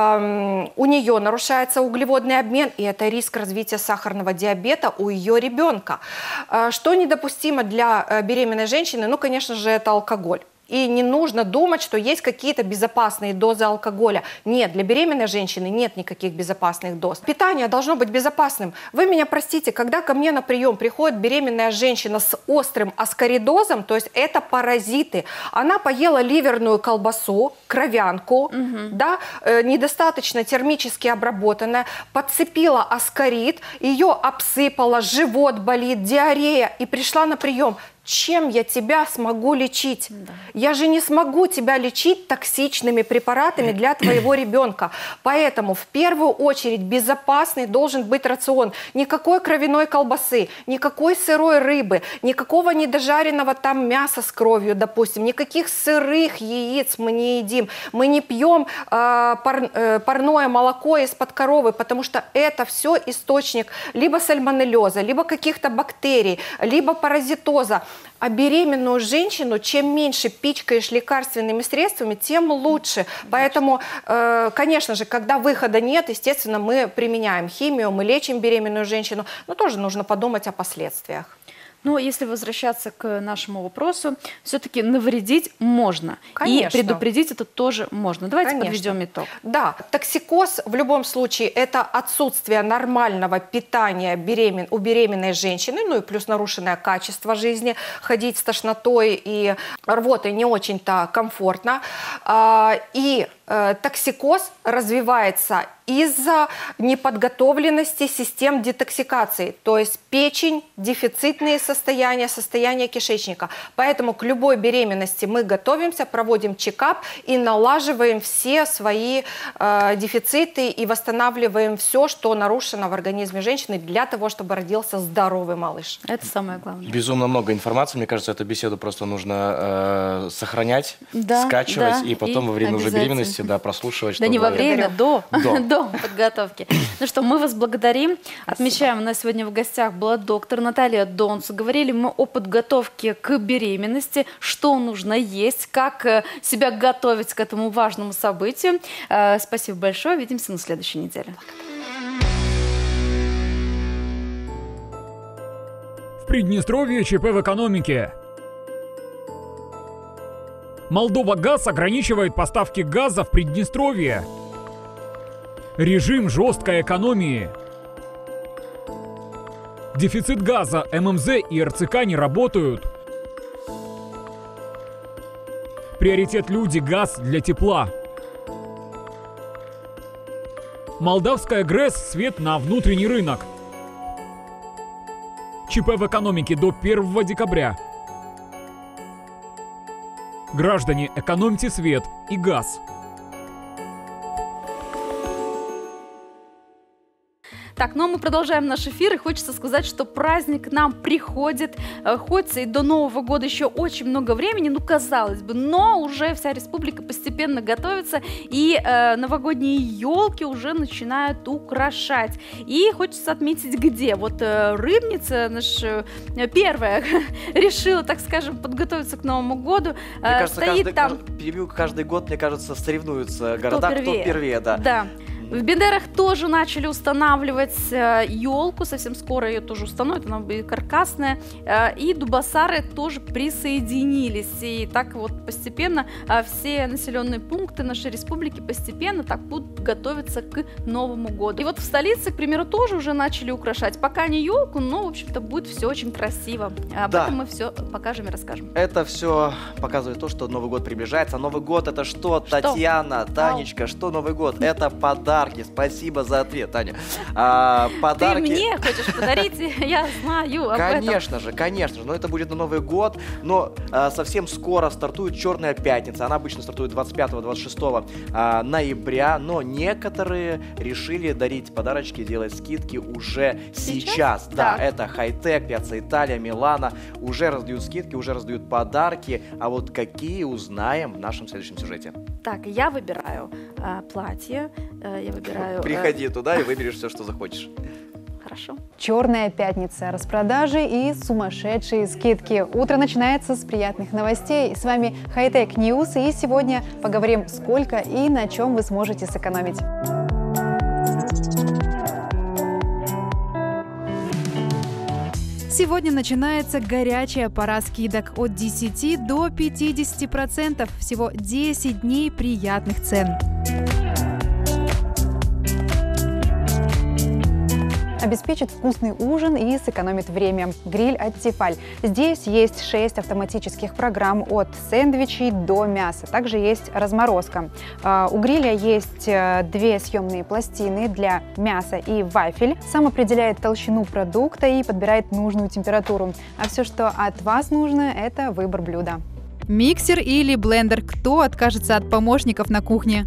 эм, у нее нарушается углеводный обмен, и это риск развития сахарного диабета у ее ребенка. Э, что недопустимо для э, беременной женщины? Ну, конечно же, это алкоголь. И не нужно думать, что есть какие-то безопасные дозы алкоголя. Нет, для беременной женщины нет никаких безопасных доз. Питание должно быть безопасным. Вы меня простите, когда ко мне на прием приходит беременная женщина с острым аскаридозом, то есть это паразиты, она поела ливерную колбасу, кровянку, угу. да, э, недостаточно термически обработанная, подцепила аскарид, ее обсыпала, живот болит, диарея, и пришла на прием. Чем я тебя смогу лечить? Да. Я же не смогу тебя лечить токсичными препаратами для твоего ребенка. Поэтому в первую очередь безопасный должен быть рацион. Никакой кровяной колбасы, никакой сырой рыбы, никакого недожаренного там мяса с кровью, допустим, никаких сырых яиц мы не едим. Мы не пьем э, пар, э, парное молоко из-под коровы, потому что это все источник либо сальмонеллеза, либо каких-то бактерий, либо паразитоза. А беременную женщину, чем меньше пичкаешь лекарственными средствами, тем лучше. Поэтому, э, конечно же, когда выхода нет, естественно, мы применяем химию, мы лечим беременную женщину, но тоже нужно подумать о последствиях. Но если возвращаться к нашему вопросу, все-таки навредить можно. Конечно. И предупредить это тоже можно. Давайте Конечно. подведем итог. Да, токсикоз в любом случае это отсутствие нормального питания беремен... у беременной женщины, ну и плюс нарушенное качество жизни, ходить с тошнотой и рвотой не очень-то комфортно. И токсикоз развивается из-за неподготовленности систем детоксикации, то есть печень, дефицитные состояния, состояние кишечника. Поэтому к любой беременности мы готовимся, проводим чекап и налаживаем все свои э, дефициты и восстанавливаем все, что нарушено в организме женщины для того, чтобы родился здоровый малыш. Это самое главное. Безумно много информации. Мне кажется, эту беседу просто нужно э, сохранять, да, скачивать да, и потом и во время уже беременности да, прослушивать. Да не во время, до, до. до подготовки. Ну что, мы вас благодарим. Отмечаем, у нас сегодня в гостях была доктор Наталья Донц. Говорили мы о подготовке к беременности, что нужно есть, как себя готовить к этому важному событию. Спасибо большое. Увидимся на следующей неделе. В Приднестровье ЧП в экономике. Молдова Газ ограничивает поставки газа в Приднестровье. Режим жесткой экономии. Дефицит газа, ММЗ и РЦК не работают. Приоритет люди, газ для тепла. Молдавская ГРЭС, свет на внутренний рынок. ЧП в экономике до первого декабря. Граждане, экономьте свет и газ. Так, ну а мы продолжаем наш эфир, и хочется сказать, что праздник к нам приходит, э, хоть и до Нового года еще очень много времени, ну, казалось бы, но уже вся республика постепенно готовится, и э, новогодние елки уже начинают украшать. И хочется отметить, где. Вот э, Рыбница, наша э, первая, решила, так скажем, подготовиться к Новому году. Мне э, кажется, стоит каждый, там... каждый, каждый год, мне кажется, соревнуются города, кто первее, кто первее да. Да. В Бендерах тоже начали устанавливать э, елку, совсем скоро ее тоже установят, она будет каркасная, э, и Дубасары тоже присоединились, и так вот постепенно э, все населенные пункты нашей республики постепенно так будут готовиться к Новому году. И вот в столице, к примеру, тоже уже начали украшать, пока не елку, но, в общем-то, будет все очень красиво. Об да. этом мы все покажем и расскажем. Это все показывает то, что Новый год приближается. Новый год — это что, что? Татьяна, Танечка, что Новый год? Это подарки. Спасибо за ответ, Таня. А, подарки... Ты мне хочешь подарить, я знаю об этом. Конечно же, конечно же, но это будет на Новый год, но а, совсем скоро стартует Черная пятница, она обычно стартует двадцать пятого — двадцать шестого а, ноября, но некоторые решили дарить подарочки, делать скидки уже сейчас. сейчас. Да, это Хай-Тек, Пьяцца Италия, Милано, уже раздают скидки, уже раздают подарки, а вот какие, узнаем в нашем следующем сюжете. Так, я выбираю э, платье, э, я выбираю... Приходи э... туда и выберешь все, что захочешь. Хорошо. Черная пятница, распродажи и сумасшедшие скидки. Утро начинается с приятных новостей. С вами Хай-Тек Ньюс, и сегодня поговорим, сколько и на чем вы сможете сэкономить. Сегодня начинается горячая пора скидок от десяти до пятидесяти процентов. Всего десять дней приятных цен. Обеспечит вкусный ужин и сэкономит время. Гриль от Тефаль. Здесь есть шесть автоматических программ от сэндвичей до мяса. Также есть разморозка. У гриля есть две съемные пластины для мяса и вафель. Сам определяет толщину продукта и подбирает нужную температуру. А все, что от вас нужно, это выбор блюда. Миксер или блендер? Кто откажется от помощников на кухне?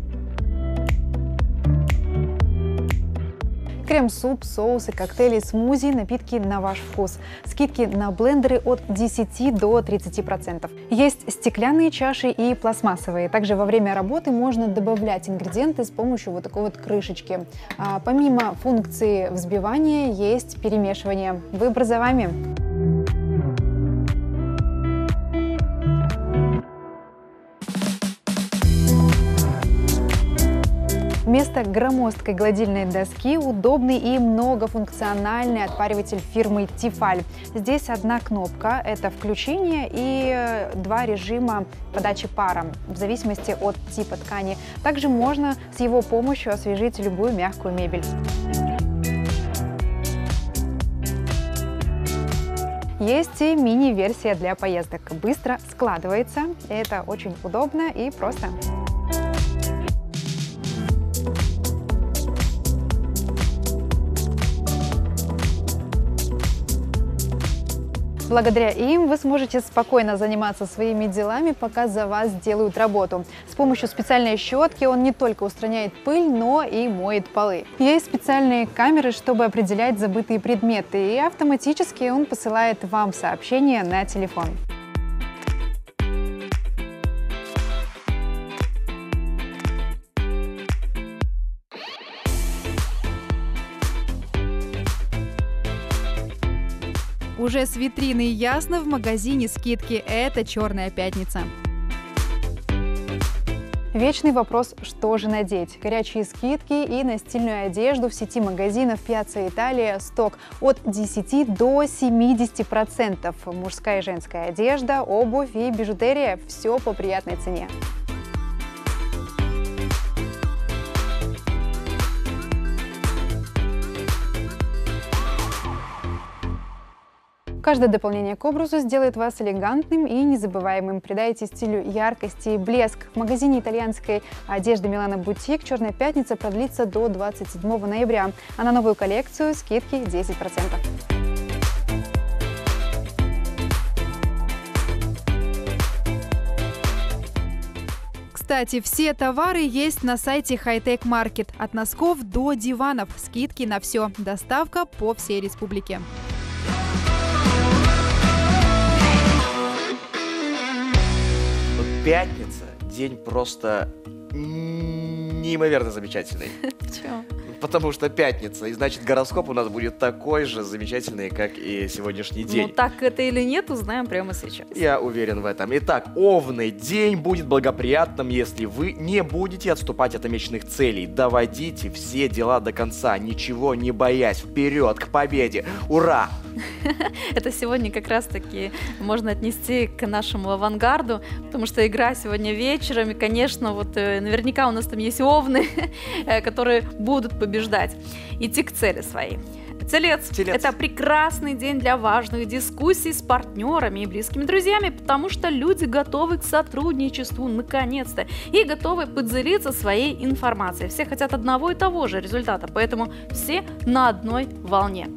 Крем-суп, соусы, коктейли, смузи, напитки на ваш вкус. Скидки на блендеры от десяти до тридцати процентов. Есть стеклянные чаши и пластмассовые. Также во время работы можно добавлять ингредиенты с помощью вот такой вот крышечки. А помимо функции взбивания есть перемешивание. Выбор за вами. Вместо громоздкой гладильной доски удобный и многофункциональный отпариватель фирмы Тефаль. Здесь одна кнопка – это включение, и два режима подачи пара в зависимости от типа ткани. Также можно с его помощью освежить любую мягкую мебель. Есть и мини-версия для поездок. Быстро складывается. Это очень удобно и просто. Благодаря им вы сможете спокойно заниматься своими делами, пока за вас делают работу. С помощью специальной щетки он не только устраняет пыль, но и моет полы. Есть специальные камеры, чтобы определять забытые предметы, и автоматически он посылает вам сообщение на телефон. Уже с витрины ясно, в магазине скидки. Это Черная пятница. Вечный вопрос, что же надеть? Горячие скидки и на стильную одежду в сети магазинов Пьяцца Италия «Сток» от десяти до семидесяти процентов. Мужская и женская одежда, обувь и бижутерия – все по приятной цене. Каждое дополнение к образу сделает вас элегантным и незабываемым. Придайте стилю яркости и блеск. В магазине итальянской одежды Милано Бутик Черная пятница продлится до двадцать седьмого ноября, а на новую коллекцию скидки десять процентов. кстати, все товары есть на сайте Хай-Тек Маркет. От носков до диванов. Скидки на все. Доставка по всей республике. Пятница. День просто неимоверно замечательный. Чего? Потому что пятница, и значит гороскоп у нас будет такой же замечательный, как и сегодняшний день. Ну так это или нет, узнаем прямо сейчас. Я уверен в этом. Итак, Овны, день будет благоприятным, если вы не будете отступать от намеченных целей. Доводите все дела до конца, ничего не боясь. Вперед, к победе! Ура! Это сегодня как раз-таки можно отнести к нашему авангарду, потому что игра сегодня вечером, и, конечно, вот наверняка у нас там есть овны, которые будут побеждать, идти к цели своей. Телец. Телец. Это прекрасный день для важных дискуссий с партнерами и близкими друзьями, потому что люди готовы к сотрудничеству, наконец-то, и готовы поделиться своей информацией. Все хотят одного и того же результата, поэтому все на одной волне.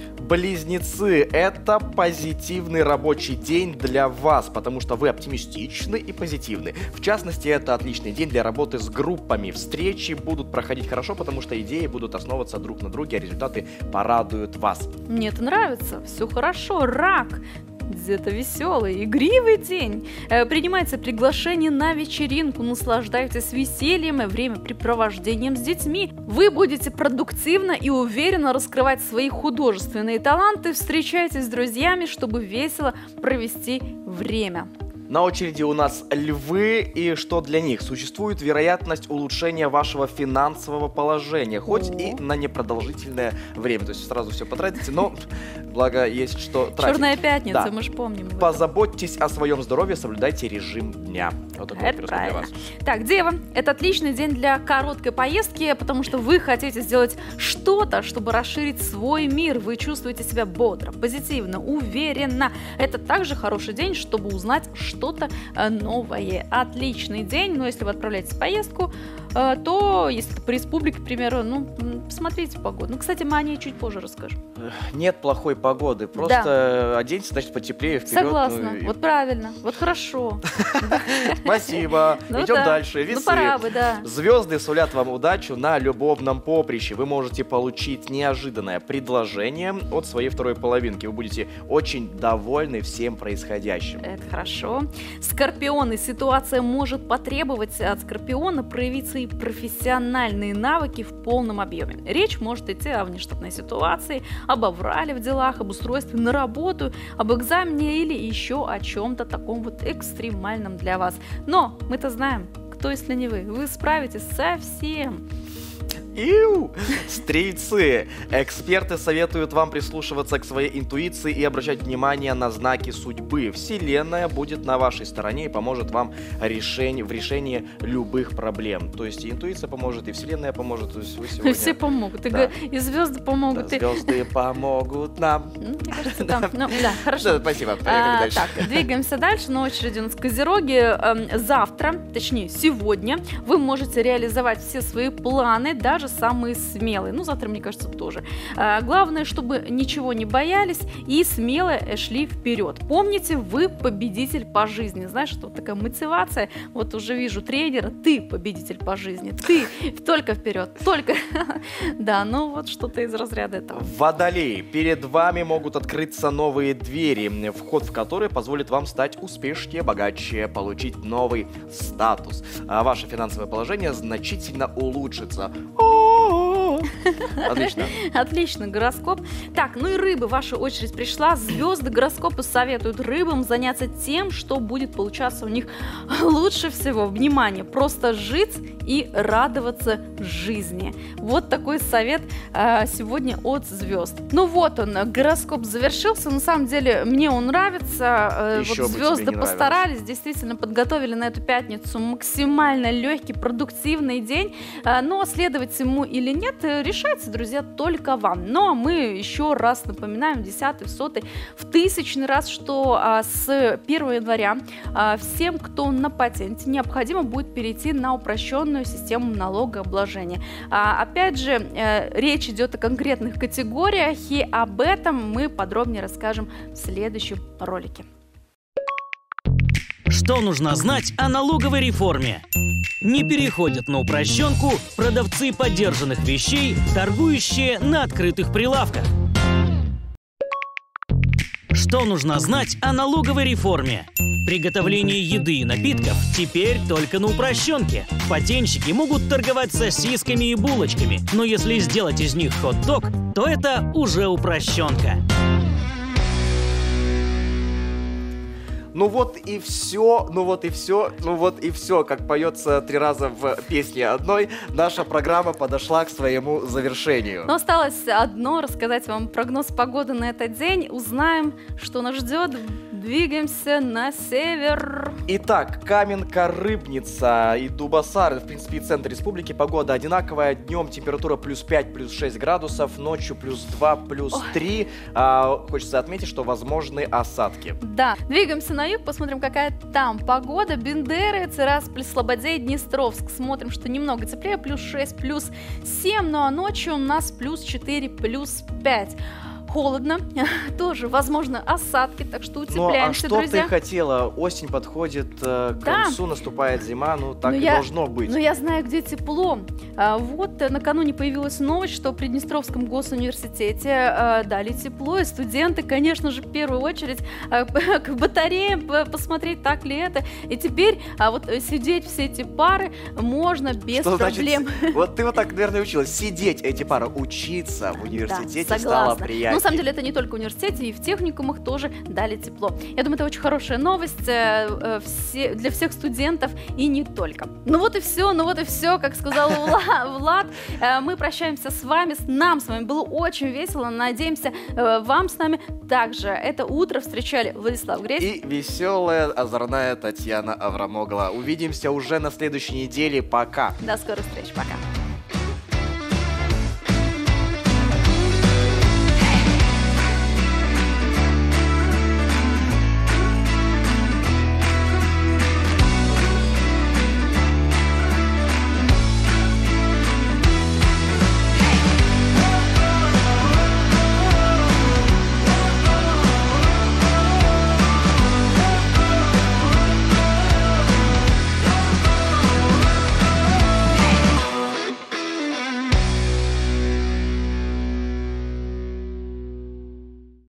Близнецы, это позитивный рабочий день для вас, потому что вы оптимистичны и позитивны. В частности, это отличный день для работы с группами. Встречи будут проходить хорошо, потому что идеи будут основываться друг на друге, а результаты порадуют вас. Мне это нравится, все хорошо. Рак. Где-то веселый, игривый день. Э, принимается приглашение на вечеринку, наслаждайтесь весельем и времяпрепровождением с детьми. Вы будете продуктивно и уверенно раскрывать свои художественные таланты, встречайтесь с друзьями, чтобы весело провести время. На очереди у нас львы, и что для них? Существует вероятность улучшения вашего финансового положения, хоть О. и на непродолжительное время. То есть сразу все потратите, но благо есть что тратить. Черная пятница, да. Мы же помним. Позаботьтесь о своем здоровье, соблюдайте режим дня. Вот такой это правильно. Для вас. Так, Дева, это отличный день для короткой поездки, потому что вы хотите сделать что-то, чтобы расширить свой мир. Вы чувствуете себя бодро, позитивно, уверенно. Это также хороший день, чтобы узнать, что что-то новое. Отличный день, но если вы отправляетесь в поездку, то, если это по республике, к примеру, ну, посмотрите погоду. Ну, кстати, мы о ней чуть позже расскажем. Нет плохой погоды, просто да. оденьте, значит, потеплее, вперед. Согласна, ну, и... вот правильно, вот хорошо. Спасибо. Идем дальше. Весы. Ну, пора бы, да. Звезды сулят вам удачу на любовном поприще. Вы можете получить неожиданное предложение от своей второй половинки. Вы будете очень довольны всем происходящим. Это хорошо. Скорпионы. Ситуация может потребовать от Скорпиона проявить свои профессиональные навыки в полном объеме. Речь может идти о внештатной ситуации, об аврале в делах, об устройстве на работу, об экзамене или еще о чем-то таком вот экстремальном для вас. Но мы-то знаем, кто, если не вы. Вы справитесь со всем. Иу! Стрельцы! Эксперты советуют вам прислушиваться к своей интуиции и обращать внимание на знаки судьбы. Вселенная будет на вашей стороне и поможет вам решение, в решении любых проблем. То есть и интуиция поможет, и Вселенная поможет. То есть вы сегодня... Все помогут. Да. И звезды помогут. Да, звезды помогут нам. Мне кажется, там... Ну, да, хорошо. Да, спасибо. Поехали а, дальше. Так, двигаемся дальше. На очереди у нас Козероги. Завтра, точнее сегодня, вы можете реализовать все свои планы, даже самые смелые. Ну, завтра, мне кажется, тоже. А, главное, чтобы ничего не боялись и смело шли вперед. Помните, вы победитель по жизни. Знаешь, что такая мотивация? Вот уже вижу тренера, ты победитель по жизни. Ты только вперед, только. Да, ну вот что-то из разряда этого. Водолей. Перед вами могут открыться новые двери, вход в которые позволит вам стать успешнее, богаче, получить новый статус. А ваше финансовое положение значительно улучшится. Отлично. Отлично, гороскоп. Так, ну и рыбы, ваша очередь пришла. Звезды гороскопа советуют рыбам заняться тем, что будет получаться у них лучше всего. Внимание, просто жить и радоваться жизни. Вот такой совет э, сегодня от звезд. Ну вот он, гороскоп завершился. На самом деле, мне он нравится. Э, вот звезды постарались, действительно подготовили на эту пятницу максимально легкий, продуктивный день. Э, но следовать ему или нет, решайте, друзья, только вам. Но мы еще раз напоминаем, десятый, в сотый, в тысячный раз, что а, с первого января а, всем, кто на патенте, необходимо будет перейти на упрощенную систему налогообложения. А, опять же, э, речь идет о конкретных категориях, и об этом мы подробнее расскажем в следующем ролике. Что нужно знать о налоговой реформе? Не переходят на упрощенку продавцы подержанных вещей, торгующие на открытых прилавках. Что нужно знать о налоговой реформе? Приготовление еды и напитков теперь только на упрощенке. Патентщики могут торговать сосисками и булочками, но если сделать из них хот-дог, то это уже упрощенка. Ну вот и все, ну вот и все, ну вот и все, как поется три раза в песне одной, наша программа подошла к своему завершению. Но осталось одно, рассказать вам прогноз погоды на этот день. Узнаем, что нас ждет. Двигаемся на север. Итак, Каменка, Рыбница и Дубасар, в принципе, и центр республики. Погода одинаковая. Днем температура плюс пять, плюс шесть градусов, ночью плюс два, плюс три. А, хочется отметить, что возможны осадки. Да, двигаемся на юг, посмотрим, какая там погода. Бендеры, Тирасполь, Слободей, Днестровск. Смотрим, что немного теплее, плюс шесть, плюс семь, ну а ночью у нас плюс четыре, плюс пять. Холодно, тоже, возможно, осадки, так что утепляемся, ну, а что друзья. ты хотела? Осень подходит э, к да. концу, наступает зима, ну так но и я, должно быть. Но я знаю, где тепло. А, вот накануне появилась новость, что в Приднестровском госуниверситете а, дали тепло, и студенты, конечно же, в первую очередь а, к батареям посмотреть, так ли это. И теперь а, вот сидеть все эти пары можно без что проблем. Значит, вот ты вот так, наверное, училась. Сидеть эти пары, учиться в университете да, стало приятнее. На самом деле это не только в университете, и в техникумах тоже дали тепло. Я думаю, это очень хорошая новость э, э, все, для всех студентов и не только. Ну вот и все, ну вот и все, как сказал Влад. Э, мы прощаемся с вами, с нам с вами было очень весело. Надеемся, э, вам с нами также. Это утро встречали Владислав Гресь и веселая, озорная Татьяна Аврамогла. Увидимся уже на следующей неделе. Пока. До скорых встреч. Пока.